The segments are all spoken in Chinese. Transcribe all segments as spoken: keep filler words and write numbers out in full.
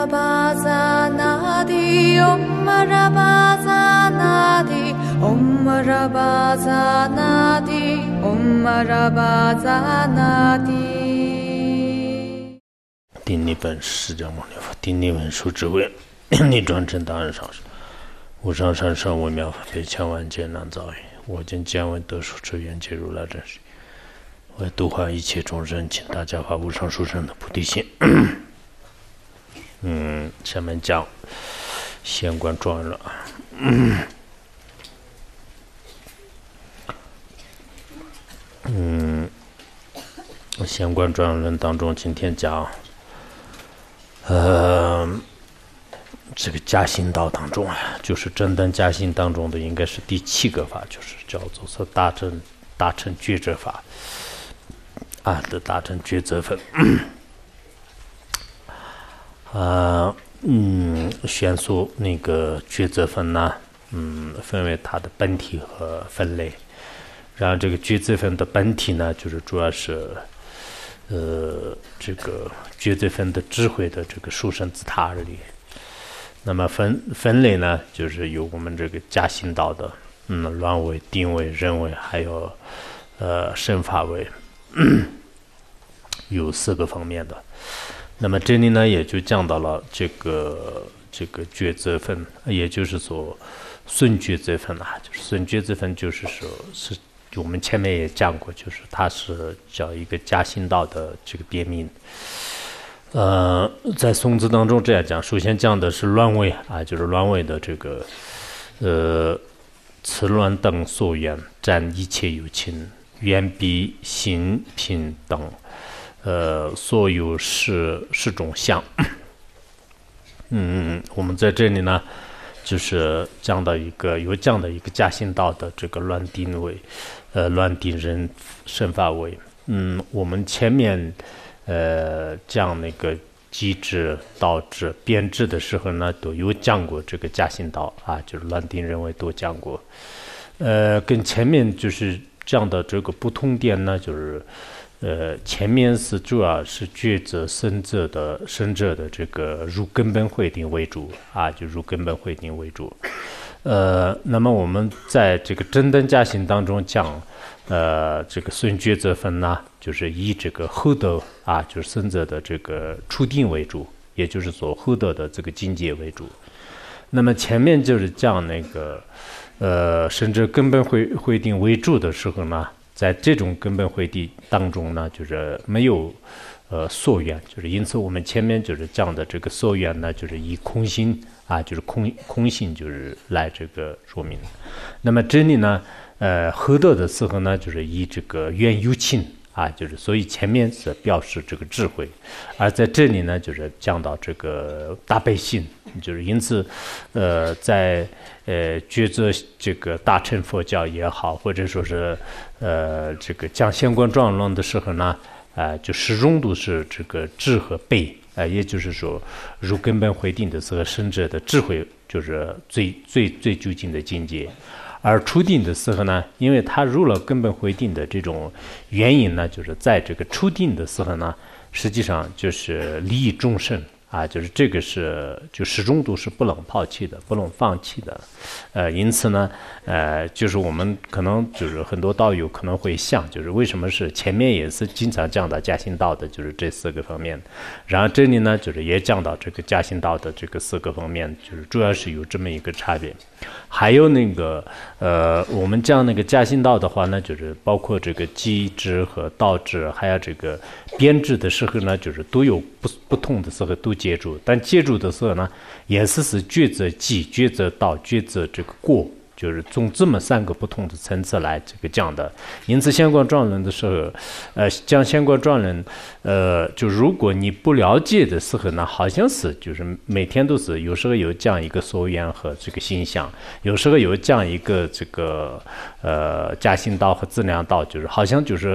Marabazanadi, Om Marabazanadi, Om Marabazanadi, Om Marabazanadi。 顶立本释迦牟尼佛，顶立文殊智慧，逆转成当然上师，无上善圣微妙法非千万劫难遭遇。我今见闻得受持愿解如来真实，为度化一切众生，请大家发无上殊胜的菩提心。嗯，下面讲显观庄严了。嗯，显观庄严论当中，今天讲，呃，这个加行道当中啊，就是真等加行当中的，应该是第七个法，就是叫做是大乘大乘抉择法啊的大乘抉择分。啊，嗯，选出那个抉择分呢，嗯，分为它的本体和分类。然后这个抉择分的本体呢，就是主要是，呃，这个抉择分的智慧的这个殊胜自他而已。那么分分类呢，就是有我们这个加行道的，嗯，乱位、定位、人位，还有呃身法位，有四个方面的。那么这里呢，也就讲到了这个这个抉择分，也就是说顺抉择分啊，就是顺抉择分，就是说是我们前面也讲过，就是它是叫一个加行道的这个别名。呃，在宋字当中这样讲，首先讲的是乱位啊，就是乱位的这个呃，此乱等所缘，占一切有情，缘比行品等。呃，所有是是种相。嗯，我们在这里呢，就是讲到一个有讲的一个加行道的这个乱定位，呃，乱定人身法位。嗯，我们前面呃讲那个机制、道制、编制的时候呢，都有讲过这个加行道啊，就是乱定人位都讲过。呃，跟前面就是讲的这个不同点呢，就是。呃，前面是主要是抉择生者的生者的这个入根本慧定为主啊，就入根本慧定为主。呃，那么我们在这个真等加行当中讲，呃，这个顺抉择分呢，就是以这个后德啊，就是生者的这个初定为主，也就是说后德的这个境界为主。那么前面就是讲那个呃，生者根本慧慧定为主的时候呢。在这种根本慧地当中呢，就是没有呃所缘，就是因此我们前面就是讲的这个所缘呢，就是以空性啊，就是空空性就是来这个说明。那么这里呢，呃，合德的时候呢，就是以这个缘有情啊，就是所以前面是表示这个智慧，而在这里呢，就是讲到这个大悲心，就是因此，呃，在呃抉择这个大乘佛教也好，或者说是呃这个讲显观庄严论的时候呢，啊、呃，就始终都是这个智和悲，啊、呃，也就是说入根本慧定的时候，生者的智慧就是最最最究竟的境界。而初定的时候呢，因为他入了根本慧定的这种原因呢，就是在这个初定的时候呢，实际上就是利益众生啊，就是这个是就始终都是不能抛弃的，不能放弃的。呃，因此呢，呃，就是我们可能就是很多道友可能会想，就是为什么是前面也是经常讲到加行道的，就是这四个方面，然后这里呢，就是也讲到这个加行道的这个四个方面，就是主要是有这么一个差别。还有那个呃，我们讲那个加行道的话呢，就是包括这个机制和道制，还有这个编制的时候呢，就是都有不不同的时候都接触，但接触的时候呢，也是是抉择机、抉择道、抉择这个过，就是从这么三个不同的层次来这个讲的。因此，显观庄严论的时候，呃，讲显观庄严论，呃，就如果你不了解的时候呢，好像是就是每天都是，有时候有讲一个所缘和这个心相，有时候有讲一个这个呃加行道和质量道，就是好像就是不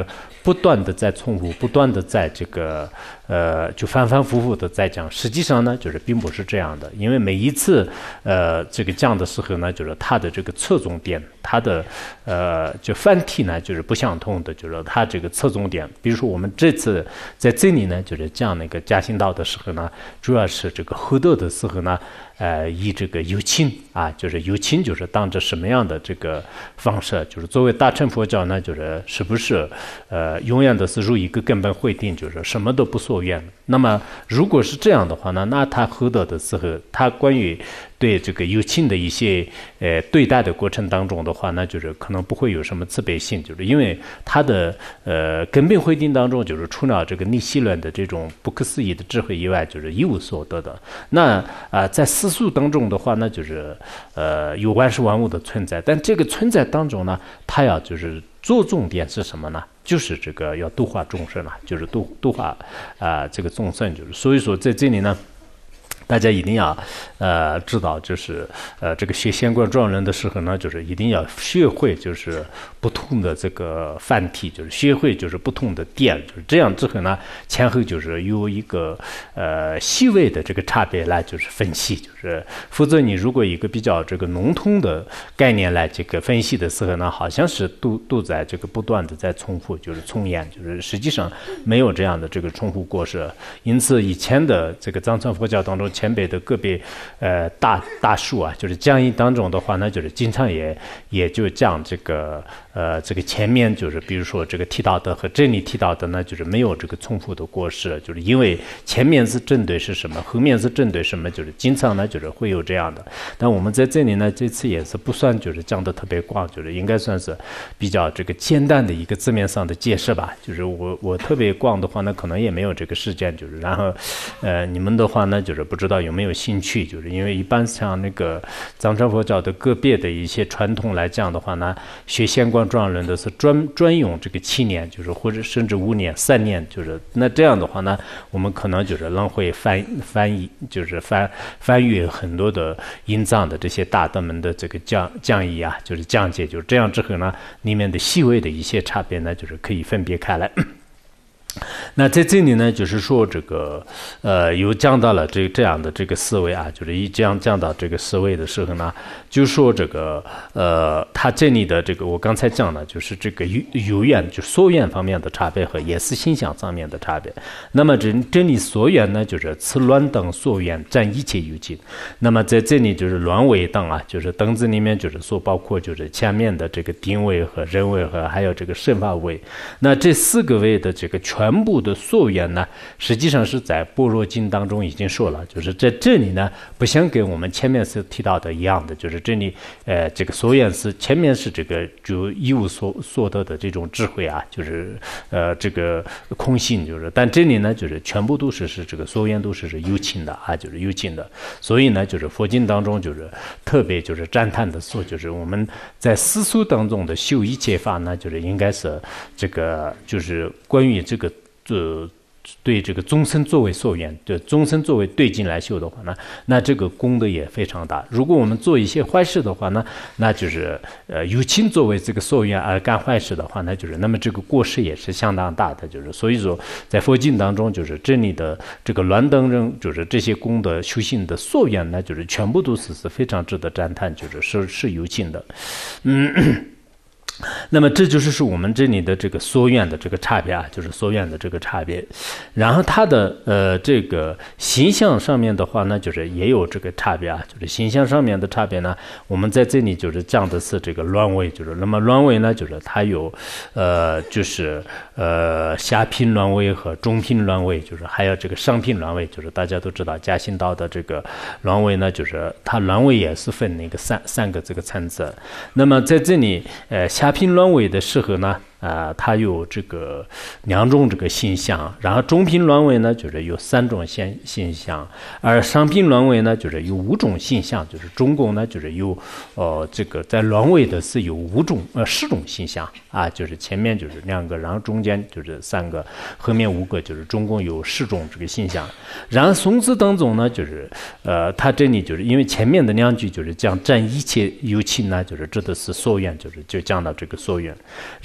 不断的在重复，不断的在这个呃就反反复复的在讲。实际上呢，就是并不是这样的，因为每一次呃这个讲的时候呢，就是它的这个侧重点，它的呃就范题呢就是不相同的，就是它这个侧重点。比如说我们这次在这里呢，就是讲那个家信道的时候呢，主要是这个合德的时候呢。呃，以这个有情啊，就是有情，就是当着什么样的这个方式，就是作为大乘佛教呢，就是是不是呃，永远的是入一个根本慧定，就是什么都不所愿。那么如果是这样的话呢，那他合德的时候，他关于对这个有情的一些呃对待的过程当中的话，那就是可能不会有什么慈悲心，就是因为他的呃根本慧定当中，就是除了这个逆系论的这种不可思议的智慧以外，就是一无所得的。那啊、呃，在思素当中的话呢，就是呃有万事万物的存在，但这个存在当中呢，它要就是做重点是什么呢？就是这个要度化众生了，就是度度化啊、呃、这个众生，就是所以说在这里呢。大家一定要，呃，知道，就是呃，这个学仙观状人的时候呢，就是一定要学会，就是不同的这个范题，就是学会就是不同的点，就是这样之后呢，前后就是有一个呃细微的这个差别来就是分析，就是否则你如果一个比较这个笼统的概念来这个分析的时候呢，好像是都都在这个不断的在重复，就是重演，就是实际上没有这样的这个重复过失。因此，以前的这个藏传佛教当中。前辈的个别呃大大数啊，就是讲义当中的话呢，就是经常也也就讲这个呃这个前面就是比如说这个提到的和这里提到的呢，就是没有这个重复的过失，就是因为前面是针对是什么，后面是针对什么，就是经常呢就是会有这样的。但我们在这里呢，这次也是不算就是讲的特别广，就是应该算是比较这个简单的一个字面上的解释吧。就是我我特别广的话呢，可能也没有这个时间，就是然后呃你们的话呢，就是不知道。有没有兴趣？就是因为一般像那个藏传佛教的个别的一些传统来讲的话呢，学仙观状人的是专专用这个七年，就是或者甚至五年、三年，就是那这样的话呢，我们可能就是浪费翻翻译，就是翻翻阅很多的印藏的这些大德们的这个讲讲义啊，就是讲解，就是这样之后呢，里面的细微的一些差别呢，就是可以分别开来。那在这里呢，就是说这个呃，有讲到了这这样的这个思维啊，就是一这样讲到这个思维的时候呢，就说这个呃，他这里的这个我刚才讲了，就是这个有有愿就所愿方面的差别和也是形象上面的差别。那么这这里所愿呢，就是此乱等所愿占一切有情。那么在这里就是乱位等啊，就是等字里面就是所包括就是前面的这个定位和人位和还有这个圣法位。那这四个位的这个全部的所愿呢，实际上是在般若经当中已经说了，就是在这里呢，不像跟我们前面是提到的一样的，就是这里呃这个所愿是前面是这个就一无所所得的这种智慧啊，就是呃这个空性，就是但这里呢就是全部都是是这个所愿都是是有情的啊，就是有情的，所以呢就是佛经当中就是特别就是赞叹的说，就是我们在世俗当中的修一切法呢，就是应该是这个就是关于这个。呃，对这个终身作为所愿，对终身作为对境来修的话呢，那这个功德也非常大。如果我们做一些坏事的话呢，那就是呃有情作为这个所愿而干坏事的话，那就是那么这个过失也是相当大的。就是所以说，在佛经当中，就是这里的这个乱等人，就是这些功德修行的所愿呢，就是全部都是是非常值得赞叹，就是是是有情的，嗯。那么这就是是我们这里的这个所愿的这个差别啊，就是所愿的这个差别。然后它的呃这个形象上面的话呢，就是也有这个差别啊，就是形象上面的差别呢，我们在这里就是讲的是这个乱位，就是那么乱位呢，就是它有呃就是呃下品乱位和中品乱位，就是还有这个上品乱位，就是大家都知道嘉兴道的这个乱位呢，就是它乱位也是分那个三三个这个层次。那么在这里呃下品乱位的时候呢，啊、呃，它有这个两种这个现象，然后中品乱位呢，就是有三种现现象，而上品乱位呢，就是有五种现象，就是中共呢，就是有呃这个在乱位的是有五种呃十种现象啊，就是前面就是两个，然后中间就是三个，后面五个，就是中共有十种这个现象。然后宋词当中呢，就是呃，它这里就是因为前面的两句就是讲占一切有情呢，就是指的是所愿，就是就讲到这个所愿，然后它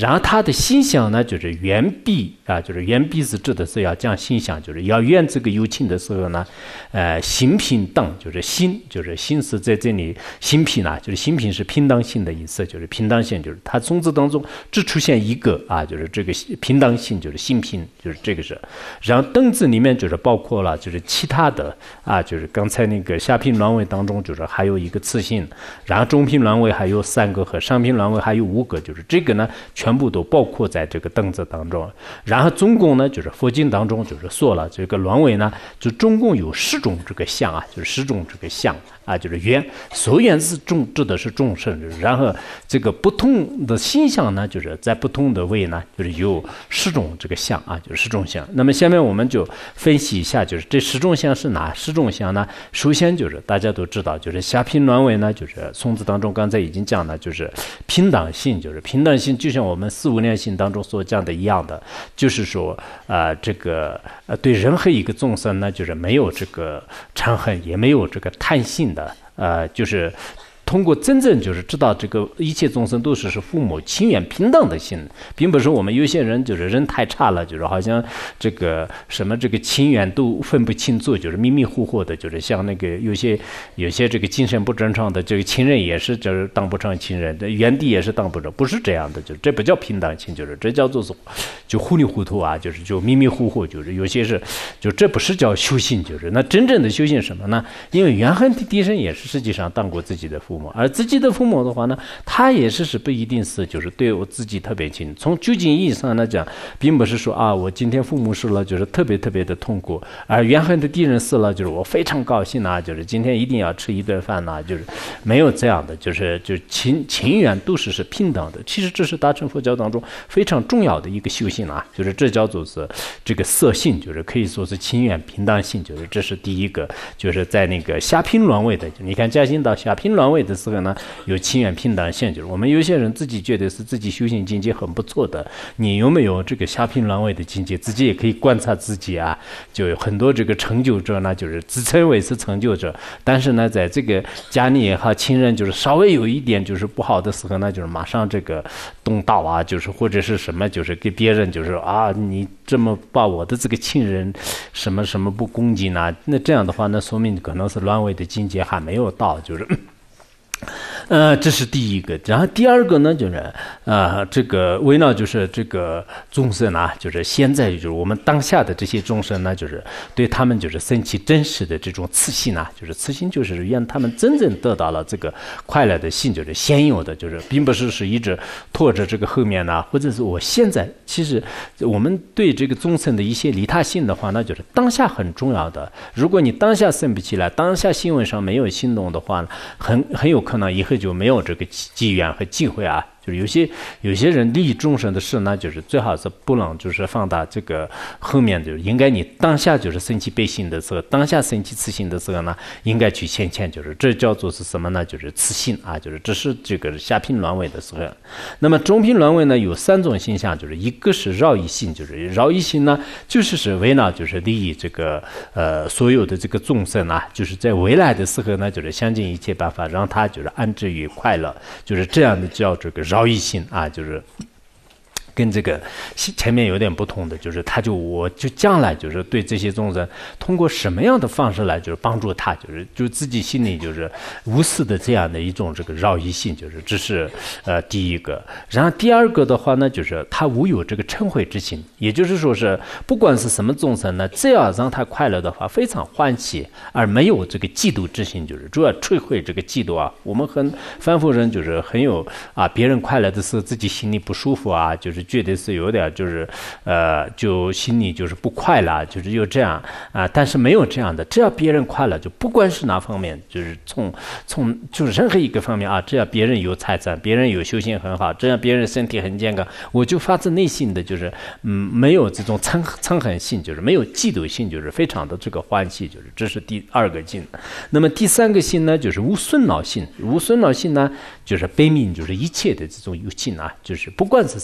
的心想呢，就是远比啊，就是远比是指的是要讲心想，就是要远这个有情的时候呢，呃，心平等，就是心，就是心是在这里，心平啊，就是心平是平等性的意思，就是平等性，就是它种子当中只出现一个啊，就是这个平等性，就是心平，就是这个是。然后等字里面就是包括了，就是其他的啊，就是刚才那个下品乱位当中，就是还有一个次性，然后中品乱位还有三个和上品乱位还有五个，就是这个呢全部都包括在这个等字当中。然后总共呢就是佛经当中就是说了这个乱位呢，就总共有十种这个相啊，就是十种这个相啊，就是缘，所缘是众指的是众生，然后这个不同的心相呢，就是在不同的位呢，就是有十种这个相啊，就是十种相。那么下面我们就分析一下，就是这十种相是哪十种相呢？首先就是大家都知道，就是下品乱位呢，就是宋字当中刚才已经讲了，就是平等性，就是平等性，就像我们四无量心当中所讲的一样的，就是说呃这个呃对任何一个众生呢，就是没有这个嗔恨，也没有这个贪心的，呃，就是通过真正就是知道这个一切众生都是是父母亲缘平等的心，并不是我们有些人就是人太差了，就是好像这个什么这个亲缘都分不清楚，就是迷迷糊糊的，就是像那个有些有些这个精神不正常的这个亲人也是就是当不成亲人的，原地也是当不成，不是这样的，就这不叫平等心，就是这叫做是就糊里糊涂啊，就是就迷迷糊糊，就是有些是就这不是叫修行，就是那真正的修行什么呢？因为原恒的地神也是实际上当过自己的父母。而自己的父母的话呢，他也是是不一定是就是对我自己特别亲。从究竟意义上来讲，并不是说啊，我今天父母死了就是特别特别的痛苦，而原恒的敌人死了就是我非常高兴啊，就是今天一定要吃一顿饭呐、啊，就是没有这样的，就是就亲亲缘都是是平等的。其实这是大乘佛教当中非常重要的一个修行啊，就是这叫做是这个色性，就是可以说是亲缘平等性，就是这是第一个，就是在那个下品乱位的，你看嘉兴到下品乱位的时候呢，有亲缘平等性，就是我们有些人自己觉得是自己修行境界很不错的，你有没有这个下品乱位的境界，自己也可以观察自己啊。就有很多这个成就者呢，就是自称为是成就者，但是呢，在这个家里也好，亲人就是稍微有一点就是不好的时候呢，就是马上这个动刀啊，就是或者是什么，就是给别人就是啊，你这么把我的这个亲人什么什么不恭敬啊，那这样的话，那说明可能是乱位的境界还没有到，就是。呃，这是第一个。然后第二个呢，就是呃，这个围绕就是这个众生啊，就是现在就是我们当下的这些众生呢，就是对他们就是升起真实的这种慈心啊，就是慈心就是让他们真正得到了这个快乐的心，就是现有的，就是并不是是一直拖着这个后面呢、啊，或者是我现在其实我们对这个众生的一些利他性的话，那就是当下很重要的。如果你当下升不起来，当下新闻上没有行动的话，很很有可能以后就没有这个机缘和机会啊。就是有些有些人利益众生的事呢，就是最好是不能就是放到这个后面，就是应该你当下就是升起悲心的时候，当下升起慈心的时候呢，应该去献献，就是这叫做是什么呢？就是慈心啊，就是这是这个下品乱位的时候。那么中品乱位呢，有三种现象，就是一个是饶益心，就是饶益心呢，就是是为了就是利益这个呃所有的这个众生啊，就是在未来的时候呢，就是想尽一切办法让他就是安置于快乐，就是这样的叫这个饶益心啊，就是跟这个前面有点不同的，就是他就我就将来就是对这些众生通过什么样的方式来就是帮助他，就是就自己心里就是无私的这样的一种这个饶益心，就是这是呃第一个。然后第二个的话呢，就是他无有这个嗔恚之心，也就是说是不管是什么众生呢，只要让他快乐的话，非常欢喜，而没有这个嫉妒之心，就是主要摧毁这个嫉妒啊。我们很凡夫人就是很有啊，别人快乐的时候自己心里不舒服啊，就是觉得是有点就是呃，就心里就是不快乐，就是有这样啊，但是没有这样的，只要别人快乐，就不管是哪方面，就是从从就是任何一个方面啊，只要别人有财产，别人有修行很好，只要别人身体很健康，我就发自内心的就是嗯，没有这种嗔嗔恨心，就是没有嫉妒心，就是非常的这个欢喜，就是这是第二个心。那么第三个心呢，就是无损恼心。无损恼心呢，就是悲悯，就是一切的这种有情啊，就是不管是什么样的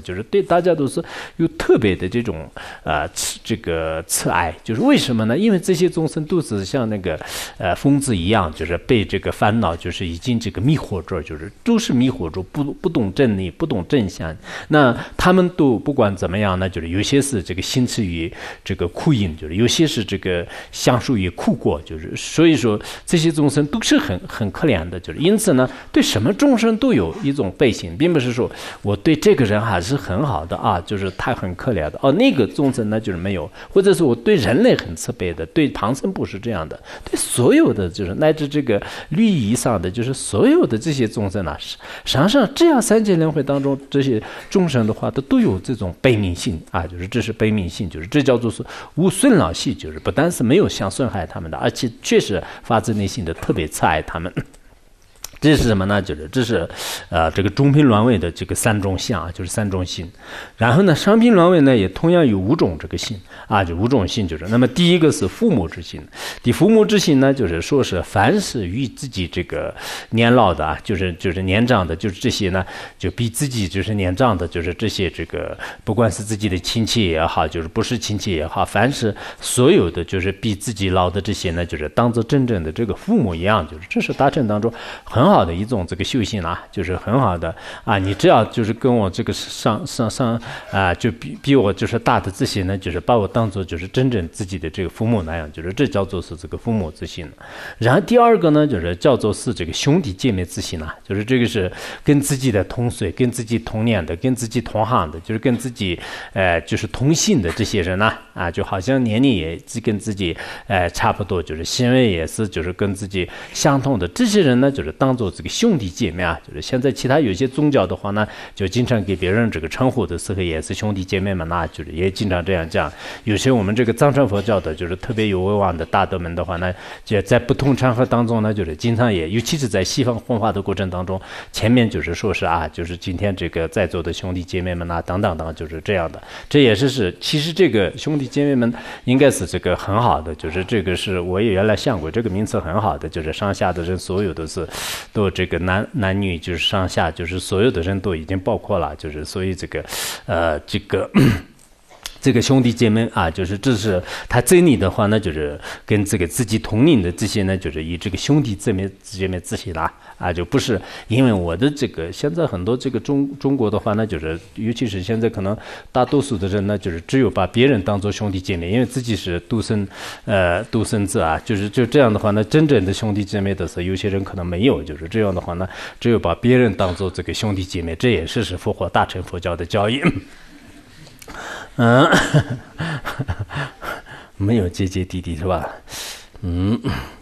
的，就是对大家都是有特别的这种呃这个慈爱，就是为什么呢？因为这些众生都是像那个呃疯子一样，就是被这个烦恼就是已经这个迷惑着，就是都是迷惑着，不不懂真理，不懂真相。那他们都不管怎么样呢，就是有些是这个心持于这个苦因，就是有些是这个享受于苦果，就是所以说这些众生都是很很可怜的，就是因此呢，对什么众生都有一种悲心，并不是说我对这个人还是很好的啊，就是他很可怜的哦，那个众生呢就是没有，或者是我对人类很慈悲的，对旁生不是这样的，对所有的就是乃至这个律仪以上的，就是所有的这些众生啊，实际上这样三界轮回当中这些众生的话，都都有这种悲悯心啊，就是这是悲悯心，就是这叫做是无损恼系，就是不但是没有想损害他们的，而且确实发自内心的特别慈爱他们。这是什么呢？就是这是，呃，这个中品乱位的这个三种相啊，就是三种心。然后呢，上品乱位呢也同样有五种这个心啊，就五种心就是。那么第一个是父母之心，第父母之心呢，就是说是凡是与自己这个年老的啊，就是就是年长的，就是这些呢，就比自己就是年长的，就是这些这个，不管是自己的亲戚也好，就是不是亲戚也好，凡是所有的就是比自己老的这些呢，就是当做真正的这个父母一样，就是这是大乘当中很好的一种这个修行啊，就是很好的啊，你只要就是跟我这个上上上啊，就比比我就是大的这些呢，就是把我当做就是真正自己的这个父母那样，就是这叫做是这个父母之心。然后第二个呢，就是叫做是这个兄弟姐妹之心啊，就是这个是跟自己的同岁、跟自己同年的、跟自己同行的，就是跟自己呃就是同姓的这些人呢啊，就好像年龄也跟自己呃差不多，就是行为也是就是跟自己相同的这些人呢，就是当做这个兄弟姐妹啊，就是现在其他有些宗教的话呢，就经常给别人这个称呼的时候也是兄弟姐妹们，那就是也经常这样讲。有些我们这个藏传佛教的，就是特别有威望的大德们的话呢，就在不同场合当中呢，就是经常也，尤其是在西方弘法的过程当中，前面就是说是啊，就是今天这个在座的兄弟姐妹们啊，等等等，就是这样的。这也是是，其实这个兄弟姐妹们应该是这个很好的，就是这个是我也原来想过，这个名词很好的，就是上下的人所有都是。都这个男男女就是上下就是所有的人都已经包括了，就是所以这个呃这个这个兄弟姐妹啊，就是这是他真理的话呢，就是跟这个自己同龄的这些呢，就是以这个兄弟姐妹姐妹自己啦啊，就不是因为我的这个现在很多这个中中国的话呢，就是尤其是现在可能大多数的人呢，就是只有把别人当做兄弟姐妹，因为自己是独生呃独生子啊，就是就这样的话呢，真正的兄弟姐妹的时候，有些人可能没有，就是这样的话呢，只有把别人当做这个兄弟姐妹，这也是是符合大乘佛教的教义。嗯，没有姐姐弟弟是吧？嗯，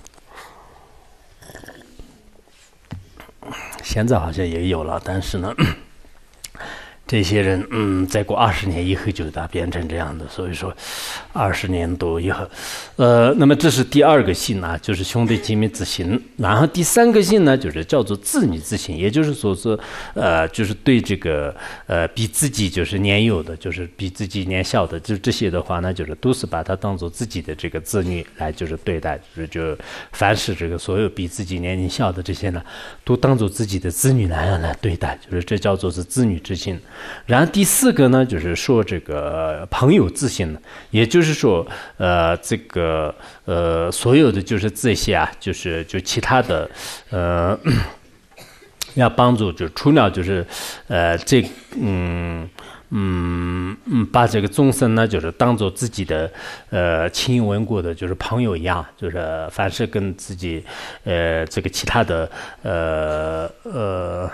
现在好像也有了，但是呢，这些人嗯，再过二十年以后就打变成这样的，所以说二十年多以后，呃，那么这是第二个心啊，就是兄弟姐妹之心。然后第三个心呢，就是叫做子女之心，也就是说是呃，就是对这个呃比自己就是年幼的，就是比自己年小的，就这些的话呢，就是都是把它当做自己的这个子女来就是对待，就是就凡是这个所有比自己年龄小的这些呢，都当做自己的子女那样来对待，就是这叫做是子女之心。然后第四个呢，就是说这个朋友之心呢，也就是说，呃，这个呃，所有的就是这些啊，就是就其他的，呃，要帮助，就除了就是呃，这嗯。嗯嗯，把这个众生呢，就是当做自己的呃亲友稳固的，就是朋友一样，就是凡是跟自己呃这个其他的呃呃。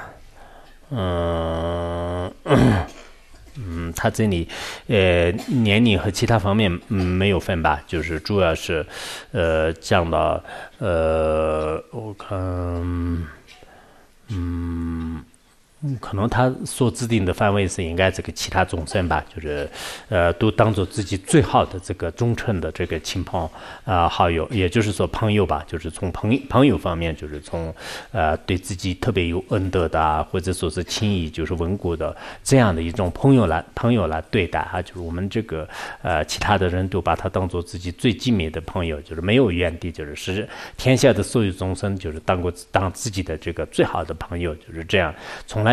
嗯嗯，他这里呃年龄和其他方面嗯没有分吧，就是主要是呃讲到呃我看嗯。嗯，可能他所制定的范围是应该这个其他众生吧，就是呃都当做自己最好的这个忠诚的这个亲朋啊、呃、好友，也就是说朋友吧，就是从朋友朋友方面，就是从呃对自己特别有恩德的啊，或者说是亲谊就是稳固的这样的一种朋友来朋友来对待啊，就是我们这个呃其他的人都把他当做自己最亲密的朋友，就是没有怨敌，就是使天下的所有众生就是当过当自己的这个最好的朋友，就是这样，从来。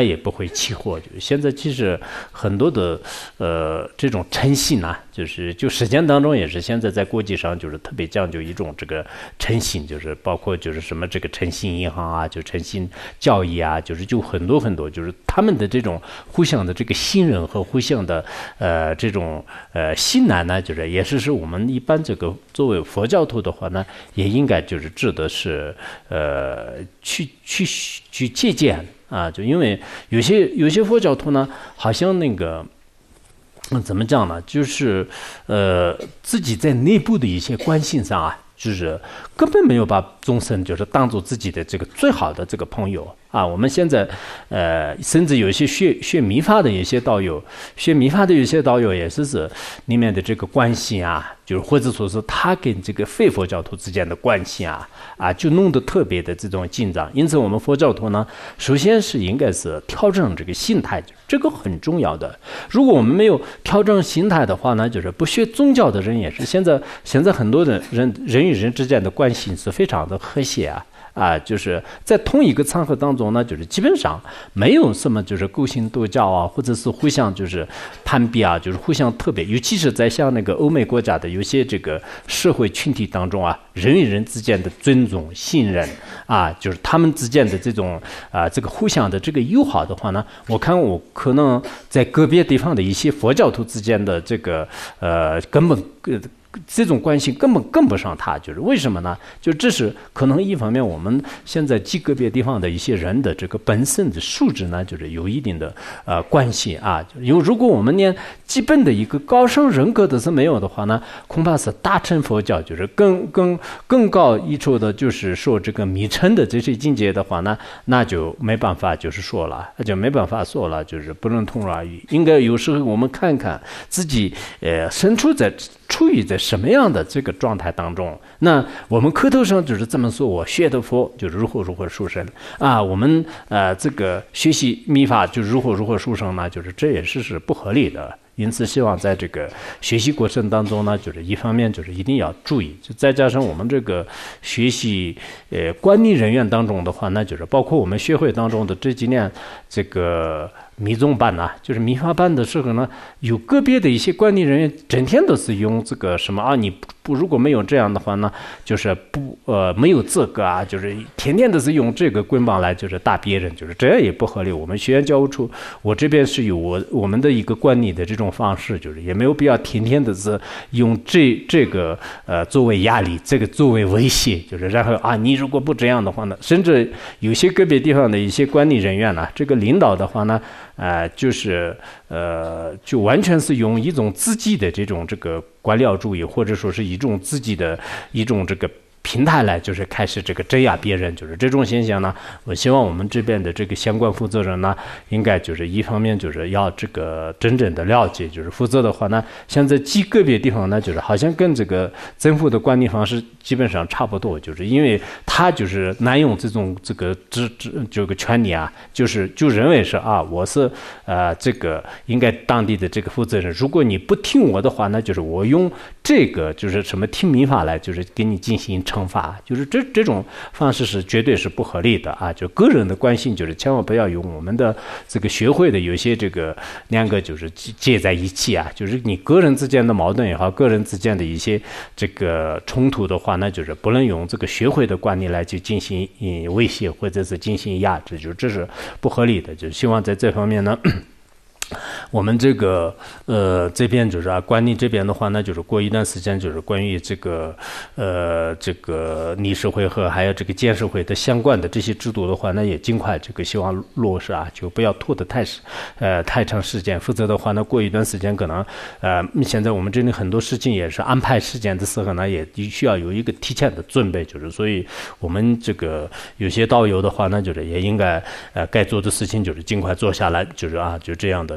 来也不会起火。就现在其实很多的呃这种诚信啊，就是就实践当中也是现在在国际上就是特别讲究一种这个诚信，就是包括就是什么这个诚信银行啊，就诚信交易啊，就是就很多很多，就是他们的这种互相的这个信任和互相的呃这种呃信赖呢，就是也是是我们一般这个作为佛教徒的话呢，也应该就是值得是呃去去去借鉴啊，就因为有些有些佛教徒呢，好像那个。嗯，怎么讲呢？就是呃，自己在内部的一些关系上啊，就是根本没有把众生就是当做自己的这个最好的这个朋友啊。我们现在呃，甚至有一些学学密法的一些道友，学密法的有些道友也是是里面的这个关系啊，就是或者说是他跟这个非佛教徒之间的关系啊啊，就弄得特别的这种紧张。因此，我们佛教徒呢，首先是应该是调整这个心态，这个很重要的。如果我们没有调整心态的话呢，就是不学宗教的人也是现在现在很多的人人与人之间的关系是非常的和谐啊。啊，就是在同一个场合当中呢，就是基本上没有什么就是勾心斗角啊，或者是互相就是攀比啊，就是互相特别，尤其是在像那个欧美国家的有些这个社会群体当中啊，人与人之间的尊重、信任啊，就是他们之间的这种啊这个互相的这个友好的话呢，我看我可能在个别地方的一些佛教徒之间的这个呃根本呃。这种关系根本跟不上他，就是为什么呢？就这是可能一方面，我们现在极个别地方的一些人的这个本身的素质呢，就是有一定的呃关系啊。因为如果我们连基本的一个高尚人格都是没有的话呢，恐怕是大乘佛教就是更更更高一筹的，就是说这个迷乘的这些境界的话呢，那就没办法就是说了，那就没办法说了，就是不能同日而语。应该有时候我们看看自己呃身处在。处于在什么样的这个状态当中？那我们口头上就是这么说，我学的佛就是如何如何殊胜啊，我们呃这个学习密法就如何如何殊胜呢？就是这也是是不合理的。因此，希望在这个学习过程当中呢，就是一方面就是一定要注意，就再加上我们这个学习呃管理人员当中的话，那就是包括我们学会当中的这几年这个。密宗班呐、啊，就是密法班的时候呢，有个别的一些管理人员整天都是用这个什么啊，你不如果没有这样的话呢，就是不呃没有资格啊，就是天天都是用这个棍棒来就是打别人，就是这样也不合理。我们学院教务处，我这边是有我我们的一个管理的这种方式，就是也没有必要天天的是用这这个呃作为压力，这个作为威胁，就是然后啊，你如果不这样的话呢，甚至有些个别地方的一些管理人员呢，这个领导的话呢。呃，就是呃，就完全是用一种自己的这种这个官僚主义，或者说是一种自己的一种这个平台来，就是开始这个镇压别人，就是这种现象呢。我希望我们这边的这个相关负责人呢，应该就是一方面就是要这个真正的了解，就是否则的话呢，现在极个别地方呢，就是好像跟这个政府的管理方式基本上差不多，就是因为他就是滥用这种这个职职这个权利啊，就是就认为是啊，我是呃这个应该当地的这个负责人，如果你不听我的话呢，就是我用这个就是什么听民法来，就是给你进行惩罚，就是这这种方式是绝对是不合理的啊！就个人的关系，就是千万不要用我们的这个学会的有些这个两个就是接在一起啊，就是你个人之间的矛盾也好，个人之间的一些这个冲突的话，那就是不能用这个学会的管理来去进行嗯威胁或者是进行压制，就这是不合理的。就希望在这方面呢。我们这个呃这边就是啊，管理这边的话呢，就是过一段时间，就是关于这个呃这个理事会和还有这个监事会的相关的这些制度的话，那也尽快这个希望落实啊，就不要拖得太呃太长时间，否则的话呢，过一段时间可能呃现在我们这里很多事情也是安排时间的时候呢，也需要有一个提前的准备，就是所以我们这个有些导游的话呢，就是也应该呃该做的事情就是尽快做下来，就是啊就这样的。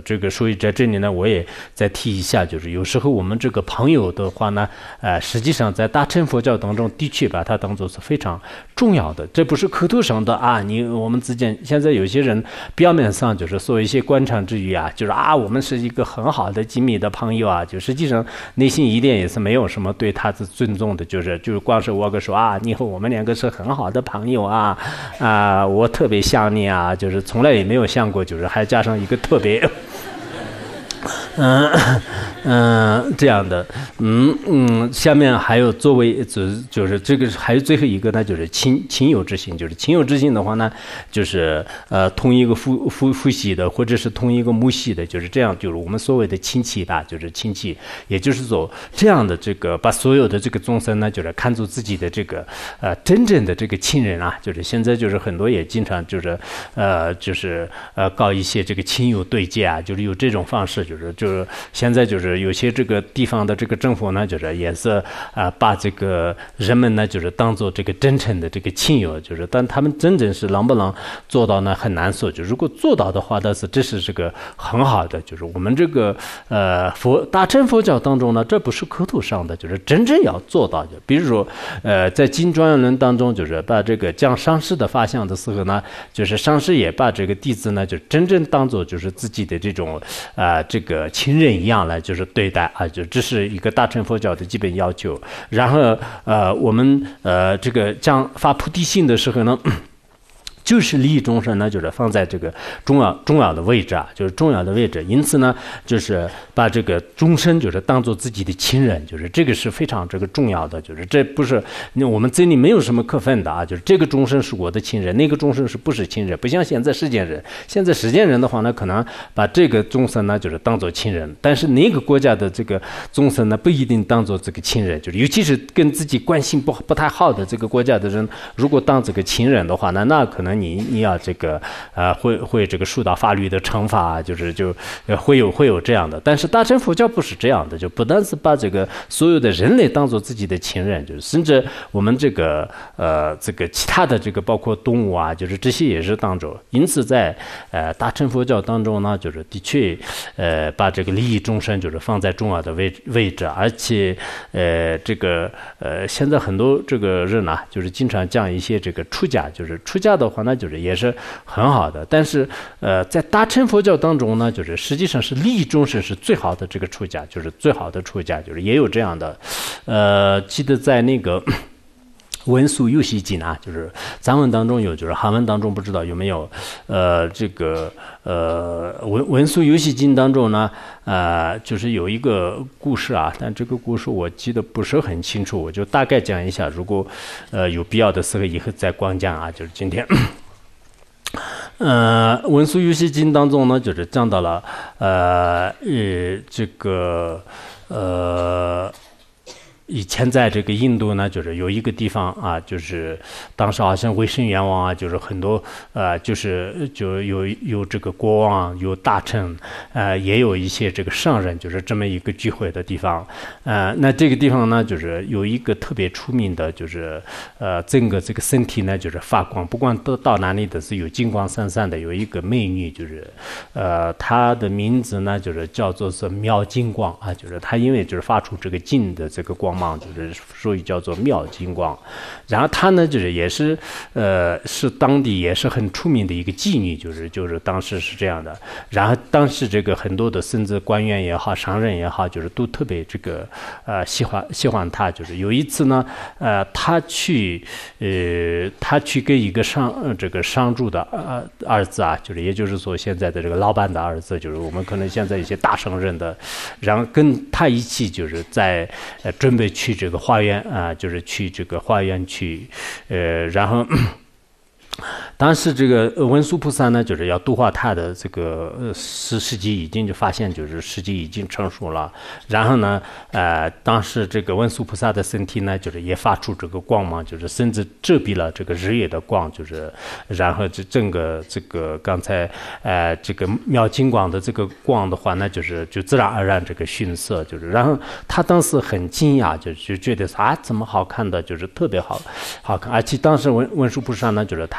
这个所以在这里呢，我也再提一下，就是有时候我们这个朋友的话呢，呃，实际上在大乘佛教当中，的确把它当做是非常重要的。这不是口头上的啊，你我们之间现在有些人表面上就是说一些官场之语啊，就是啊，我们是一个很好的紧密的朋友啊，就实际上内心一点也是没有什么对他的尊重的，就是就是光是我个说啊，你和我们两个是很好的朋友啊啊、呃，我特别想你啊，就是从来也没有想过，就是还加上一个特别。嗯嗯，这样的，嗯嗯，下面还有作为就是就是这个还有最后一个呢，就是亲亲友之心，就是亲友之心的话呢，就是呃同一个父父父系的或者是同一个母系的，就是这样，就是我们所谓的亲戚吧，就是亲戚，也就是说这样的这个把所有的这个众生呢，就是看作自己的这个呃真正的这个亲人啊，就是现在就是很多也经常就是呃就是呃搞一些这个亲友对接啊，就是有这种方式，就是就。就是现在就是有些这个地方的这个政府呢，就是也是啊、呃，把这个人们呢，就是当做这个真诚的这个亲友，就是但他们真正是能不能做到呢，很难说。就如果做到的话，但是这是这个很好的，就是我们这个呃佛大乘佛教当中呢，这不是口头上的，就是真正要做到的。比如说呃，在经庄严论当中，就是把这个讲上师的发相的时候呢，就是上师也把这个弟子呢，就真正当做就是自己的这种啊、呃、这个。亲人一样来就是对待啊，就这是一个大乘佛教的基本要求。然后呃，我们呃这个讲发菩提心的时候呢。就是利益众生呢，就是放在这个重要重要的位置啊，就是重要的位置。因此呢，就是把这个众生就是当做自己的亲人，就是这个是非常这个重要的。就是这不是我们这里没有什么可分的啊，就是这个众生是我的亲人，那个众生是不是亲人？不像现在世间人，现在世间人的话呢，可能把这个众生呢就是当做亲人，但是那个国家的这个众生呢不一定当做这个亲人，就是尤其是跟自己关系不不太好的这个国家的人，如果当这个亲人的话呢，那可能。你你要这个呃会会这个受到法律的惩罚，就是就呃会有会有这样的，但是大乘佛教不是这样的，就不单是把这个所有的人类当做自己的亲人，就是甚至我们这个呃这个其他的这个包括动物啊，就是这些也是当中。因此在呃大乘佛教当中呢，就是的确呃把这个利益众生就是放在重要的位位置，而且呃这个呃现在很多这个人啊，就是经常讲一些这个出家，就是出家的话呢。就是也是很好的，但是呃，在大乘佛教当中呢，就是实际上是利益众生是最好的这个出家，就是最好的出家，就是也有这样的。呃，记得在那个文殊游戏经啊，就是藏文当中有，就是韩文当中不知道有没有。呃，这个呃文文殊游戏经当中呢，呃，就是有一个故事啊，但这个故事我记得不是很清楚，我就大概讲一下，如果呃有必要的时候以后再光讲啊，就是今天。呃，文殊游戏经当中呢，就是讲到了呃呃这个呃。以前在这个印度呢，就是有一个地方啊，就是当时好像维生阎王啊，就是很多呃，就是就有有这个国王，有大臣，呃，也有一些这个上人，就是这么一个聚会的地方。呃，那这个地方呢，就是有一个特别出名的，就是呃，整个这个身体呢，就是发光，不管到到哪里都是有金光闪闪的，有一个美女，就是呃，她的名字呢，就是叫做是妙金光啊，就是她因为就是发出这个金的这个光。就是所以叫做妙金光，然后她呢就是也是呃是当地也是很出名的一个妓女，就是就是当时是这样的。然后当时这个很多的甚至官员也好，商人也好，就是都特别这个呃喜欢喜欢她。就是有一次呢，呃，他去呃他去跟一个商、呃、这个商主的呃儿子啊，就是也就是说现在的这个老板的儿子，就是我们可能现在一些大商人的，然后跟他一起就是在呃准备。去这个花园啊、呃，就是去这个花园去，呃，然后。当时这个文殊菩萨呢，就是要度化他的这个呃时时机已经就发现，就是时机已经成熟了。然后呢，呃，当时这个文殊菩萨的身体呢，就是也发出这个光芒，就是甚至遮蔽了这个日月的光，就是然后这整个这个刚才呃这个妙金光的这个光的话呢，就是就自然而然这个逊色，就是然后他当时很惊讶，就就觉得啊怎么好看的，就是特别好好看，而且当时文文殊菩萨呢，就是他所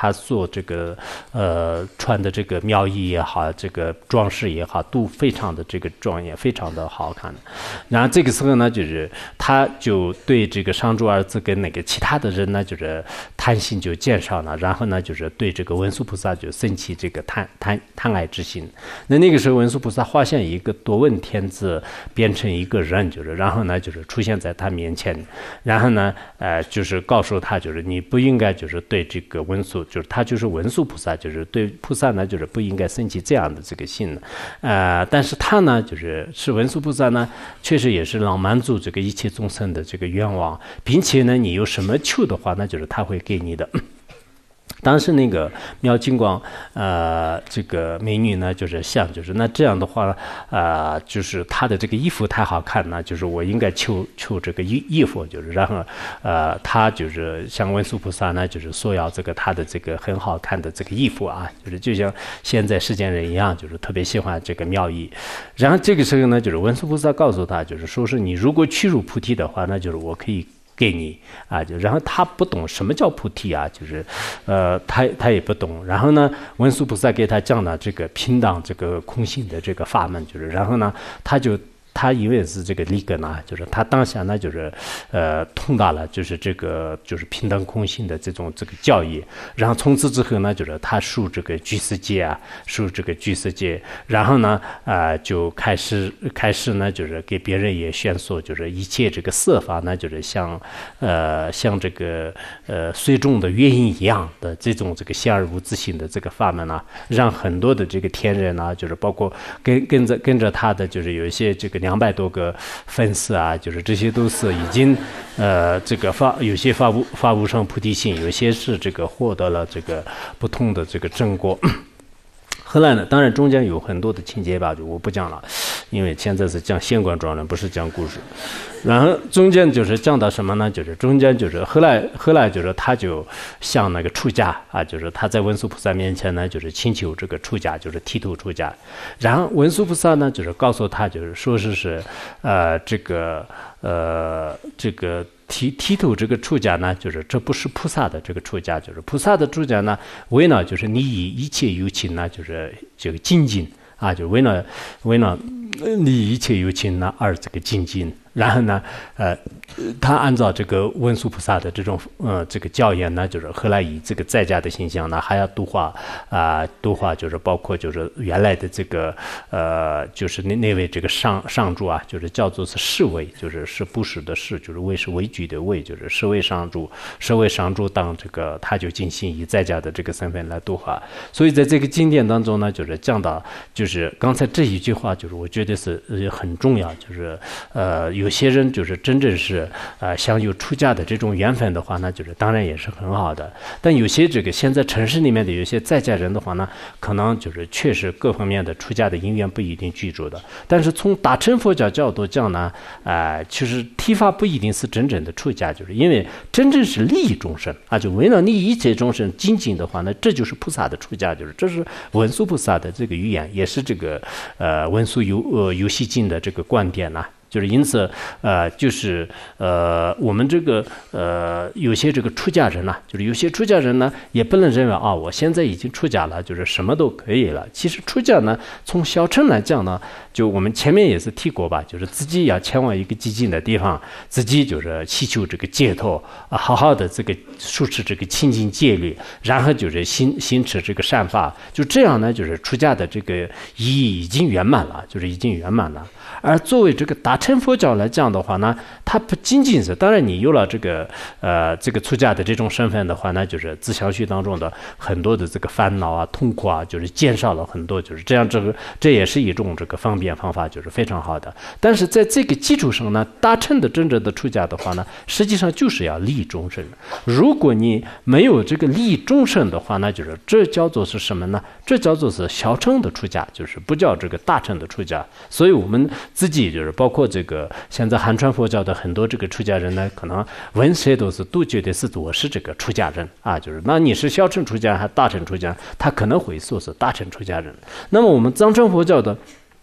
所这个呃穿的这个庙衣也好，这个装饰也好，都非常的这个庄严，非常的好看。然后这个时候呢，就是他就对这个商珠儿子跟那个其他的人呢，就是贪心就减少了，然后呢，就是对这个文殊菩萨就升起这个贪贪贪爱之心。那那个时候文殊菩萨化现一个多闻天子，变成一个人，就是然后呢，就是出现在他面前，然后呢，呃，就是告诉他，就是你不应该就是对这个文殊，就是他就是文殊菩萨，就是对菩萨呢，就是不应该升起这样的这个心，呃，但是他呢，就是是文殊菩萨呢，确实也是能满足这个一切众生的这个愿望，并且呢，你有什么求的话，那就是他会给你的。当时那个妙金光，呃，这个美女呢，就是想，就是那这样的话，呃，就是她的这个衣服太好看了，就是我应该求求这个衣衣服，就是然后，呃，她就是像文殊菩萨呢，就是索要这个她的这个很好看的这个衣服啊，就是就像现在世间人一样，就是特别喜欢这个妙衣。然后这个时候呢，就是文殊菩萨告诉他，就是说是你如果去入菩提的话，那就是我可以给你啊，就然后他不懂什么叫菩提啊，就是，呃，他他也不懂。然后呢，文殊菩萨给他讲了这个平等这个空性的这个法门，就是然后呢，他就。他因为是这个利根呢，就是他当下呢，就是呃通达了，就是这个就是平等空性的这种这个教义。然后从此之后呢，就是他受这个居士戒啊，受这个居士戒，然后呢，啊、呃、就开始开始呢，就是给别人也宣说，就是一切这个色法呢，就是像呃像这个呃水中的月影一样的这种这个现而无自性的这个法门啊，让很多的这个天人啊，就是包括跟跟着跟着他的，就是有一些这个。两百多个粉丝啊，就是这些都是已经呃这个发有些发无发无上菩提心，有些是这个获得了这个不同的这个正果。后来呢，当然中间有很多的情节吧，就我不讲了，因为现在是讲现观庄人，不是讲故事。然后中间就是讲到什么呢？就是中间就是后来后来就是他就向那个出家啊，就是他在文殊菩萨面前呢，就是请求这个出家，就是剃头出家。然后文殊菩萨呢，就是告诉他，就是说是是呃这个呃这个。剃剃头这个出家呢，就是这不是菩萨的这个出家，就是菩萨的出家呢，为了就是你以一切有情呢，就是这个精进啊，就为了为了你一切有情呢而这个精进。然后呢，呃，他按照这个文殊菩萨的这种呃这个教言呢，就是后来以这个在家的形象呢，还要度化啊、呃、度化，就是包括就是原来的这个呃就是那那位这个上上主啊，就是叫做是侍卫，就是是不施的施，就是畏是畏惧的畏，就是侍卫上主，侍卫上主当这个他就进行以在家的这个身份来度化。所以在这个经典当中呢，就是讲到就是刚才这一句话，就是我觉得是呃很重要，就是呃有。有些人就是真正是呃想有出家的这种缘分的话呢，就是当然也是很好的。但有些这个现在城市里面的有些在家人的话呢，可能就是确实各方面的出家的因缘不一定具足的。但是从大乘佛教角度讲呢，呃，其实剃发不一定是真正的出家，就是因为真正是利益众生啊，就为了利益一切众生精进的话呢，这就是菩萨的出家，就是这是文殊菩萨的这个语言，也是这个呃文殊游呃游戏经的这个观点呐、啊。就是因此，呃，就是呃，我们这个呃，有些这个出家人呢、啊，就是有些出家人呢，也不能认为啊，我现在已经出家了，就是什么都可以了。其实出家呢，从小乘来讲呢，就我们前面也是提过吧，就是自己要前往一个寂静的地方，自己就是祈求这个解脱啊，好好的这个受持这个清净戒律，然后就是行行持这个善法，就这样呢，就是出家的这个意义已经圆满了，就是已经圆满了。而作为这个大乘佛教来讲的话呢，它不仅仅是，当然你有了这个呃这个出家的这种身份的话呢，就是自相续当中的很多的这个烦恼啊、痛苦啊，就是减少了很多，就是这样，这个这也是一种这个方便方法，就是非常好的。但是在这个基础上呢，大乘的真正的出家的话呢，实际上就是要利益众生。如果你没有这个利益众生的话呢，就是这叫做是什么呢？这叫做是小乘的出家，就是不叫这个大乘的出家。所以我们自己就是包括这个现在汉传佛教的很多这个出家人呢，可能问谁都是都觉得是我是这个出家人啊，就是那你是小乘出家还是大乘出家，他可能会说是大乘出家人。那么我们藏传佛教的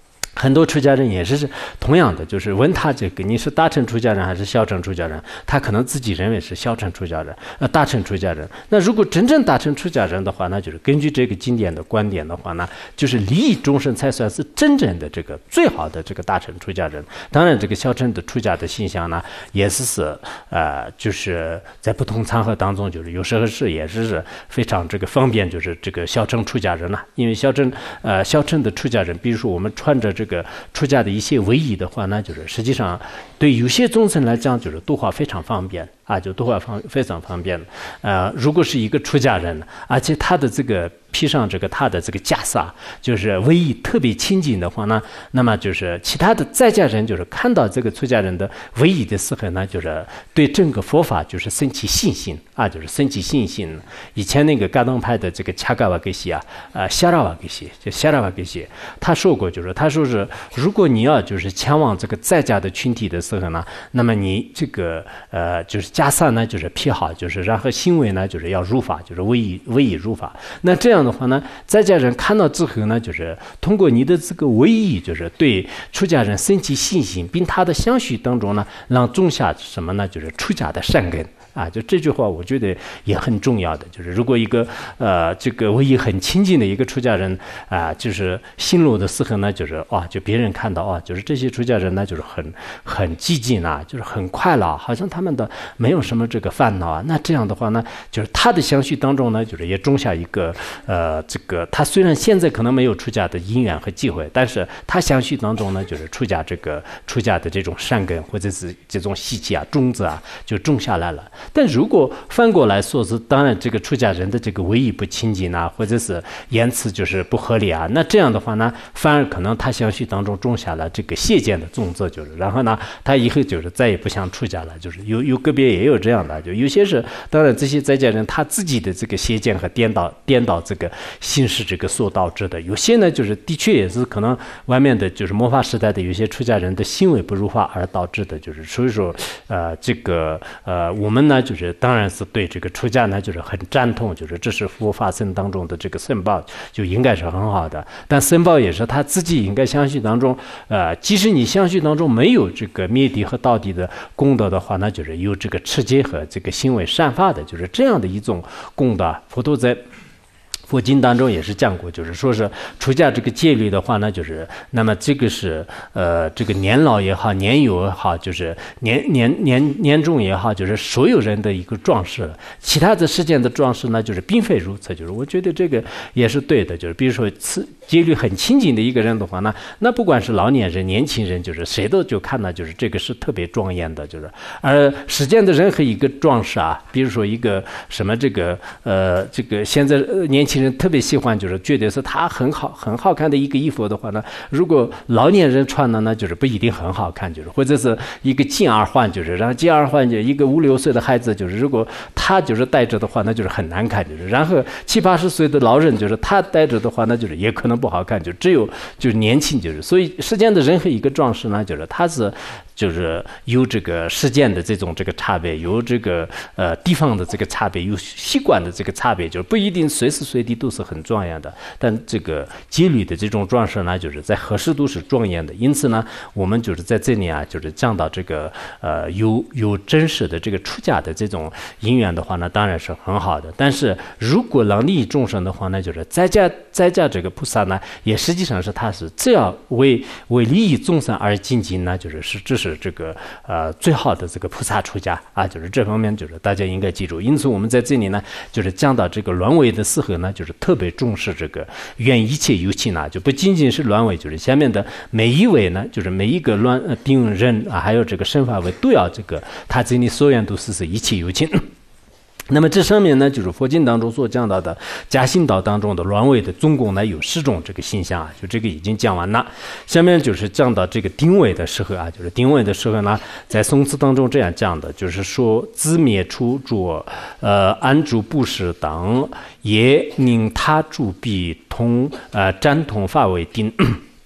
很多出家人也是同样的，就是问他这个你是大乘出家人还是小乘出家人，他可能自己认为是小乘出家人，呃，大乘出家人。那如果真正大乘出家人的话，那就是根据这个经典的观点的话呢，就是利益众生才算是真正的这个最好的这个大乘出家人。当然，这个小乘的出家的现象呢，也是是呃，就是在不同场合当中，就是有时候是也是是非常这个方便，就是这个小乘出家人了、啊，因为小乘呃小乘的出家人，比如说我们穿着这个出家的一些卫衣的话呢，就是实际上对有些众生来讲，就是度化非常方便啊，就度化方非常方便。呃，如果是一个出家人，而且他的这个披上这个他的这个袈裟，就是卫衣特别清净的话呢，那么就是其他的在家人就是看到这个出家人的卫衣的时候呢，就是对整个佛法就是升起信心啊，就是升起信心。以前那个噶当派的这个恰嘎瓦格西啊，呃，夏拉瓦格西，就夏拉瓦格西，他说过，就是他说是，如果你要就是前往这个在家的群体的时候呢，那么你这个呃就是袈裟呢就是披好，就是然后行为呢就是要如法，就是威仪威仪如法。那这样的话呢，在家人看到之后呢，就是通过你的这个威仪，就是对出家人升起信心，并他的相续当中呢，让种下什么呢？就是出家的善根。啊，就这句话，我觉得也很重要的，就是如果一个呃这个威仪很亲近的一个出家人啊，就是心路的时候呢，就是哇，就别人看到啊，就是这些出家人呢，就是很很寂静啊，就是很快乐，好像他们的没有什么这个烦恼啊。那这样的话呢，就是他的相续当中呢，就是也种下一个呃这个他虽然现在可能没有出家的因缘和机会，但是他相续当中呢，就是出家这个出家的这种善根或者是这种习气啊种子啊，就种下来了。但如果反过来说是，当然这个出家人的这个威仪不清净啊，或者是言辞就是不合理啊，那这样的话呢，反而可能他相续当中种下了这个邪见的种子，就是然后呢，他以后就是再也不想出家了，就是有有个别也有这样的，就有些是当然这些在家人他自己的这个邪见和颠倒颠倒这个心事这个所导致的，有些呢就是的确也是可能外面的就是末法时代的有些出家人的行为不如法而导致的，就是所以说呃这个呃我们呢。就是当然是对这个出家呢，就是很赞同，就是这是佛法僧当中的这个僧报，就应该是很好的。但僧报也是他自己应该相续当中，呃，即使你相续当中没有这个灭敌和道地的功德的话，那就是有这个持戒和这个行为善法的，就是这样的一种功德。佛陀在佛经当中也是讲过，就是说是出家这个戒律的话呢，就是那么这个是呃这个年老也好，年幼也好，就是年年年年中也好，就是所有人的一个壮士了。其他的世间的壮士呢，就是并非如此。就是我觉得这个也是对的，就是比如说戒律很清净的一个人的话呢，那不管是老年人、年轻人，就是谁都就看到就是这个是特别庄严的，就是而世间的任何一个壮士啊，比如说一个什么这个呃这个现在呃年轻人。特别喜欢，就是觉得是他很好很好看的一个衣服的话呢，如果老年人穿的呢，就是不一定很好看，就是或者是一个金耳环，就是然后金耳环就一个五六岁的孩子，就是如果他就是戴着的话，那就是很难看，就是然后七八十岁的老人，就是他戴着的话，那就是也可能不好看，就只有就是年轻，就是所以世间的任何一个壮士呢，就是他是。就是有这个世间的这种这个差别，有这个呃地方的这个差别，有习惯的这个差别，就是不一定随时随地都是很庄严的。但这个戒律的这种壮士呢，就是在何时都是庄严的。因此呢，我们就是在这里啊，就是讲到这个呃有有真实的这个出家的这种因缘的话呢，当然是很好的。但是如果能利益众生的话呢，就是在家在家这个菩萨呢，也实际上是他是只要为为利益众生而精进呢，就是是这是。是这个呃最好的这个菩萨出家啊，就是这方面就是大家应该记住。因此我们在这里呢，就是讲到这个乱位的时候呢，就是特别重视这个愿一切有情呢，就不仅仅是乱位，就是下面的每一位呢，就是每一个乱呃定人啊，还有这个身法位都要这个他这里所愿都是是一切有情。那么这上面呢，就是佛经当中所讲到的加行道当中的乱位的总共呢有十种这个现象啊，就这个已经讲完了。下面就是讲到这个定位的时候啊，就是定位的时候呢，在宋词当中这样讲的，就是说自灭处着呃安住布施等，也宁他住必同呃占同法为定。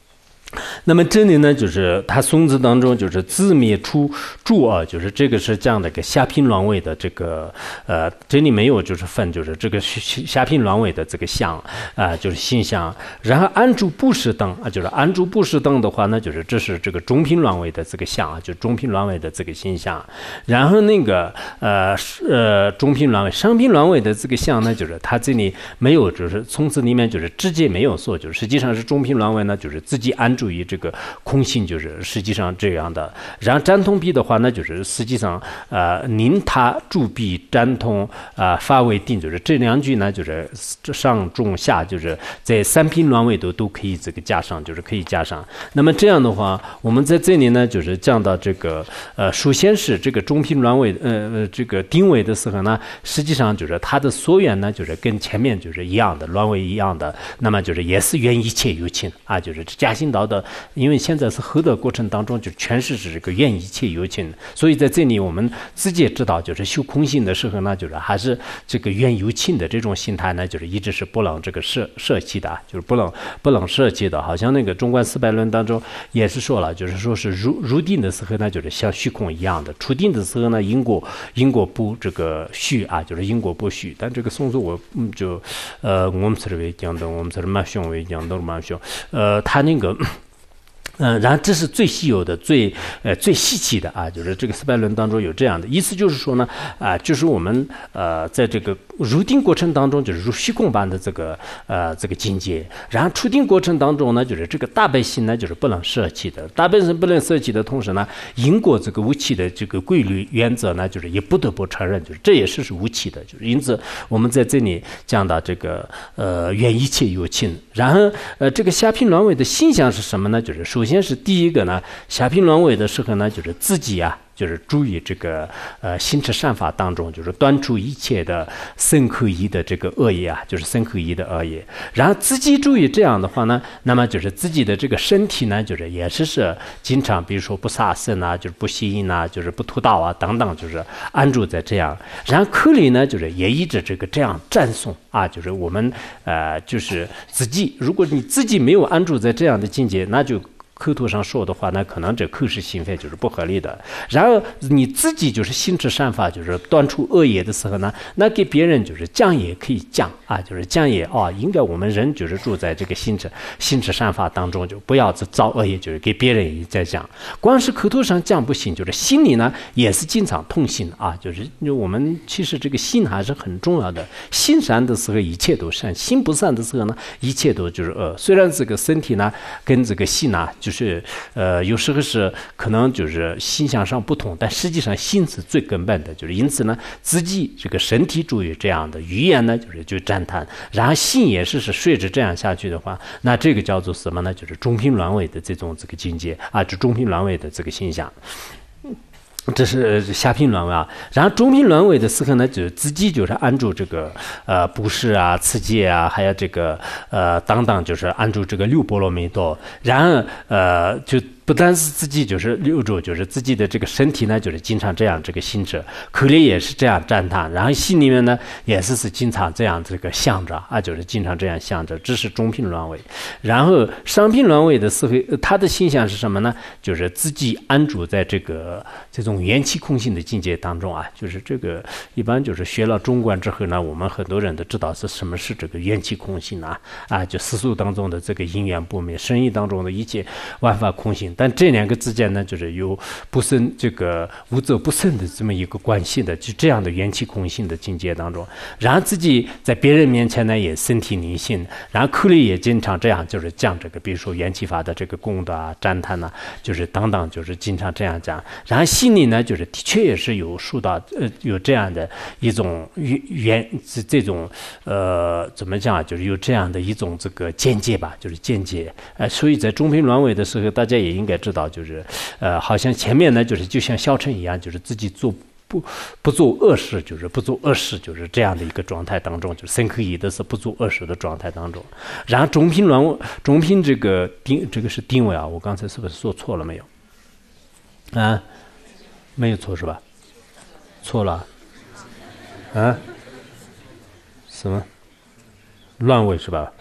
那么这里呢，就是它宋字当中就是自灭出注啊，就是这个是这样的一个下品乱位的这个呃，这里没有就是分，就是这个下品乱位的这个相啊、呃，就是心相。然后安住不适等啊，就是安住不适等的话呢，就是这是这个中品乱位的这个相啊，就中品乱位的这个心相。然后那个呃呃中品乱位、上品乱位的这个相呢，就是它这里没有，就是从此里面就是直接没有说，就是实际上是中品乱位呢，就是自己安住于这个空性，就是实际上这样的。然后占通比的话呢，就是实际上呃宁他住比占通啊、呃、发为定，就是这两句呢，就是上中下，就是在三品乱位都都可以这个加上，就是可以加上。那么这样的话，我们在这里呢，就是讲到这个呃，首先是这个中品乱位呃呃这个定位的时候呢，实际上就是它的所缘呢，就是跟前面就是一样的，乱位一样的，那么就是也是缘一切有情啊，就是加行道的，因为现在是合的过程当中，就全是指这个缘一切有情，所以在这里我们直接知道，就是修空性的时候呢，就是还是这个缘有情的这种心态呢，就是一直是不能这个舍舍弃的，就是不能不能舍弃的。好像那个中观四百论当中也是说了，就是说是入入定的时候呢，就是像虚空一样的；出定的时候呢，因果因果不这个虚啊，就是因果不虚。但这个松树我嗯就呃我们这里讲的，我们这里蛮凶为讲的蛮凶，呃他那个。嗯，然后这是最稀有的、最呃最稀奇的啊，就是这个四百论当中有这样的意思，就是说呢，啊、呃，就是我们呃在这个入定过程当中，就是入虚空般的这个呃这个境界，然后出定过程当中呢，就是这个大悲心呢，就是不能舍弃的，大悲心不能舍弃的同时呢，因果这个无期的这个规律原则呢，就是也不得不承认，就是这也是是无期的，就是因此我们在这里讲到这个呃愿一切有情，然后呃这个下品乱位的心想是什么呢？就是首先。首先是第一个呢，下品乱位的时候呢，就是自己啊，就是注意这个呃心持善法当中，就是断除一切的身口意的这个恶业啊，就是身口意的恶业。然后自己注意这样的话呢，那么就是自己的这个身体呢，就是也是是经常，比如说不杀生啊，就是不吸引啊，就是不吐道啊等等，就是安住在这样。然后口里呢，就是也一直这个这样赞颂啊，就是我们呃就是自己，如果你自己没有安住在这样的境界，那就。口头上说的话，那可能这口是心非就是不合理的。然后你自己就是心持善法，就是断除恶业的时候呢，那给别人就是讲也可以讲啊，就是讲也啊，应该我们人就是住在这个心持心持善法当中，就不要造恶业，就是给别人也在讲。光是口头上讲不行，就是心里呢也是经常痛心啊，就是我们其实这个心还是很重要的。心善的时候一切都善，心不善的时候呢，一切都就是恶。虽然这个身体呢跟这个心呢。就是呃，有时候是可能就是心向上不同，但实际上心是最根本的，就是因此呢，自己这个身体注意这样的语言呢，就是就赞叹，然后心也是是顺着这样下去的话，那这个叫做什么呢？就是中品乱位的这种这个境界啊，就中品乱位的这个现象。这是下品乱位啊，然后中品乱位的时候呢，就自己就是按住这个呃布施啊、持戒啊，还有这个呃等等，就是按住这个六波罗蜜多，然后呃就。不单是自己就是留住，就是自己的这个身体呢，就是经常这样这个心着，口里也是这样赞叹，然后心里面呢也是是经常这样这个想着啊，就是经常这样想着，这是中品乱位。然后上品乱位的时候，他的心想是什么呢？就是自己安住在这个这种缘起空性的境界当中啊，就是这个一般就是学了中观之后呢，我们很多人都知道是什么是这个缘起空性啊啊，就世俗当中的这个因缘不灭，生意当中的一切万法空性。但这两个之间呢，就是有不生这个无则不生的这么一个关系的，就这样的缘起空性的境界当中，然后自己在别人面前呢也身体灵性，然后口里也经常这样，就是讲这个，比如说缘起法的这个功德啊、赞叹呐，就是等等，就是经常这样讲。然后心里呢，就是的确也是有受到呃有这样的一种缘这这种呃怎么讲啊，就是有这样的一种这个见解吧，就是见解。呃，所以在中品乱位的时候，大家也应该知道，就是呃，好像前面呢，就是就像小乘一样，就是自己做不不做恶事，就是不做恶事，就是这样的一个状态当中，就是身口意的是不做恶事的状态当中。然后中品乱位，中品这个定，这个是定位啊，我刚才是不是说错了没有？啊，没有错是吧？错了啊？什么？乱位是吧？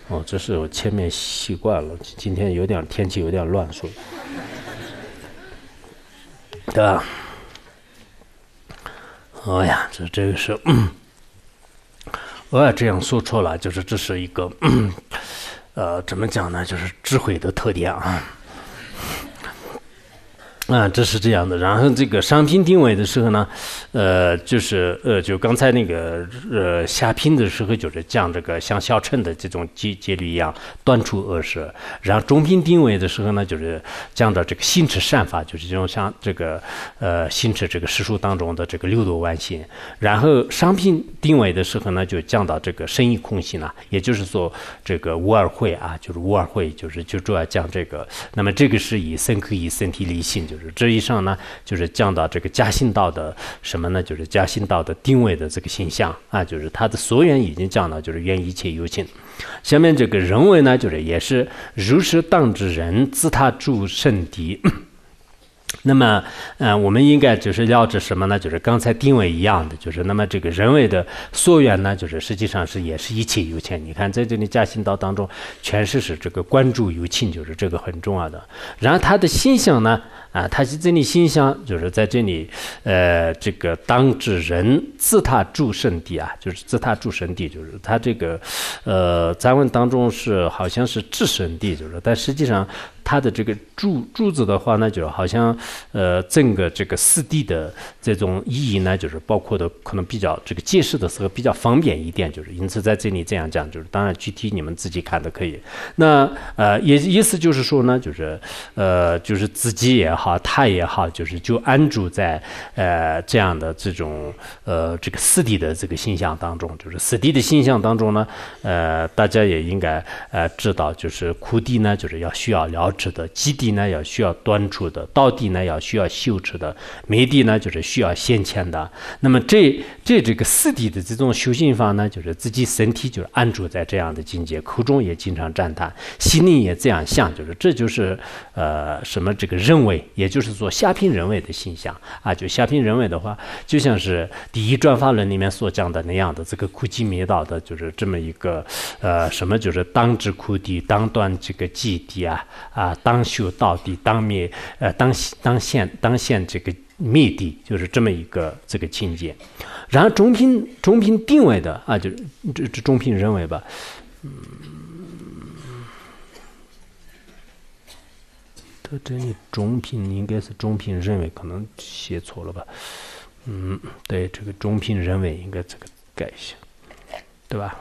哦，这是我前面习惯了，今天有点天气有点乱，说，对吧？哎呀，这这个是，嗯、我也这样说出来，就是这是一个，嗯、呃，怎么讲呢？就是智慧的特点啊。啊，这是这样的。然后这个商品定位的时候呢，呃，就是呃，就刚才那个呃下拼的时候，就是讲这个像小乘的这种节节律一样端出恶舌。然后中品定位的时候呢，就是讲到这个心持善法，就是这种像这个呃心持这个实数当中的这个六度万行。然后商品定位的时候呢，就讲到这个生意空性啊，也就是说这个无二会啊，就是无二会，就是就主要讲这个。那么这个是以身可以身体离性，就是这一上呢，就是讲到这个加行道的什么呢？就是加行道的定位的这个形象啊，就是它的所缘已经讲到，就是缘一切有情。下面这个人为呢，就是也是如是当知人，自他住圣谛。那么，呃，我们应该就是了解什么呢？就是刚才定位一样的，就是那么这个人为的所缘呢，就是实际上是也是一切有情。你看在这里加行道当中，全是是这个关注有情，就是这个很重要的。然后他的心象呢，啊，他是这里心象就是在这里，呃，这个当知人自他住圣谛啊，就是自他住圣谛，就是他这个，呃，咱文当中是好像是至圣谛，就是但实际上。它的这个柱柱子的话呢，就好像呃整个这个四谛的这种意义呢，就是包括的可能比较这个解释的时候比较方便一点，就是因此在这里这样讲，就是当然具体你们自己看的可以。那呃也意思就是说呢，就是呃就是自己也好，他也好，就是就安住在呃这样的这种呃这个四谛的这个形象当中，就是四谛的形象当中呢，呃大家也应该呃知道，就是苦谛呢，就是要需要了解。的基地呢要需要端出的，道地呢要需要修持的，昧地呢就是需要先前的。那么这这这个四谛的这种修行法呢，就是自己身体就是安住在这样的境界，口中也经常赞叹，心里也这样想，就是这就是呃什么这个人为，也就是说下品人为的形象啊。就下品人为的话，就像是第一转法论里面所讲的那样的这个苦集灭道的，就是这么一个呃什么就是当知苦谛，当断这个寂谛啊啊。当修道谛，当灭呃当当现当现这个灭谛，就是这么一个这个境界。然后中品中品定位的啊，就是这这中品人为吧，嗯，它这里中品应该是中品人为，可能写错了吧？嗯，对，这个中品人为应该这个改一下，对吧？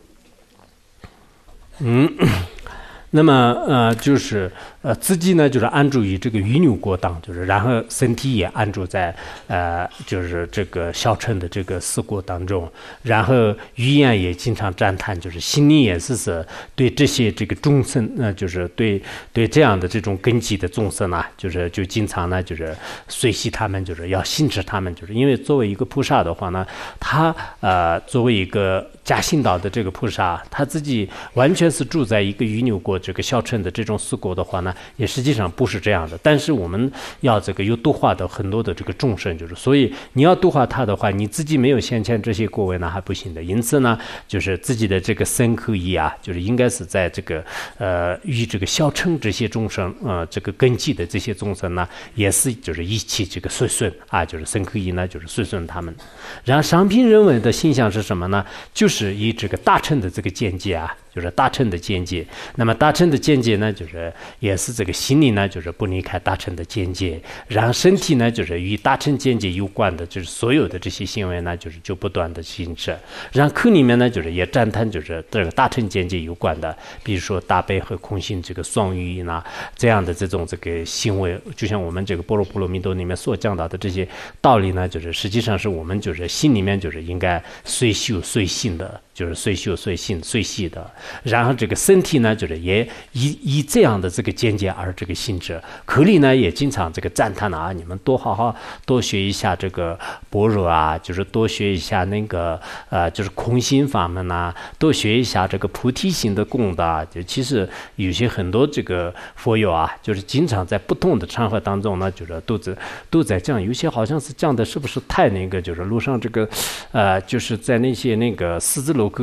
嗯。那么呃就是呃自己呢就是安住于这个于牛过当，就是然后身体也安住在呃就是这个小乘的这个四果当中，然后语言也经常赞叹，就是心里也是是对这些这个众生呃就是对对这样的这种根基的众生啊，就是就经常呢就是随喜他们，就是要信持他们，就是因为作为一个菩萨的话呢，他呃作为一个加行道的这个菩萨，他自己完全是住在一个于牛国这个小乘的这种四国的话呢，也实际上不是这样的。但是我们要这个有度化的很多的这个众生，就是所以你要度化他的话，你自己没有先前这些果位呢还不行的。因此呢，就是自己的这个身口意啊，就是应该是在这个呃与这个小乘这些众生呃这个根基的这些众生呢，也是就是一起这个随顺啊，就是身口意呢就是随顺他们。然后商品人文的形象是什么呢？就是以这个大乘的这个见解啊。就是大乘的见解，那么大乘的见解呢，就是也是这个心理呢，就是不离开大乘的见解，然后身体呢，就是与大乘见解有关的，就是所有的这些行为呢，就是就不断的行持。然后课里面呢，就是也赞叹就是这个大乘见解有关的，比如说大悲和空性这个双语呢，这样的这种这个行为，就像我们这个般若波罗蜜多里面所讲到的这些道理呢，就是实际上是我们就是心里面就是应该随修随信的。就是随修随信随细的，然后这个身体呢，就是也以以这样的这个见解而这个行持。口里呢也经常这个赞叹啊，你们多好好多学一下这个般若啊，就是多学一下那个呃，就是空性法门啊，多学一下这个菩提心的功德。就其实有些很多这个佛友啊，就是经常在不同的场合当中呢，就是都在都在讲，有些好像是讲的是不是太那个，就是路上这个呃，就是在那些那个狮子楼。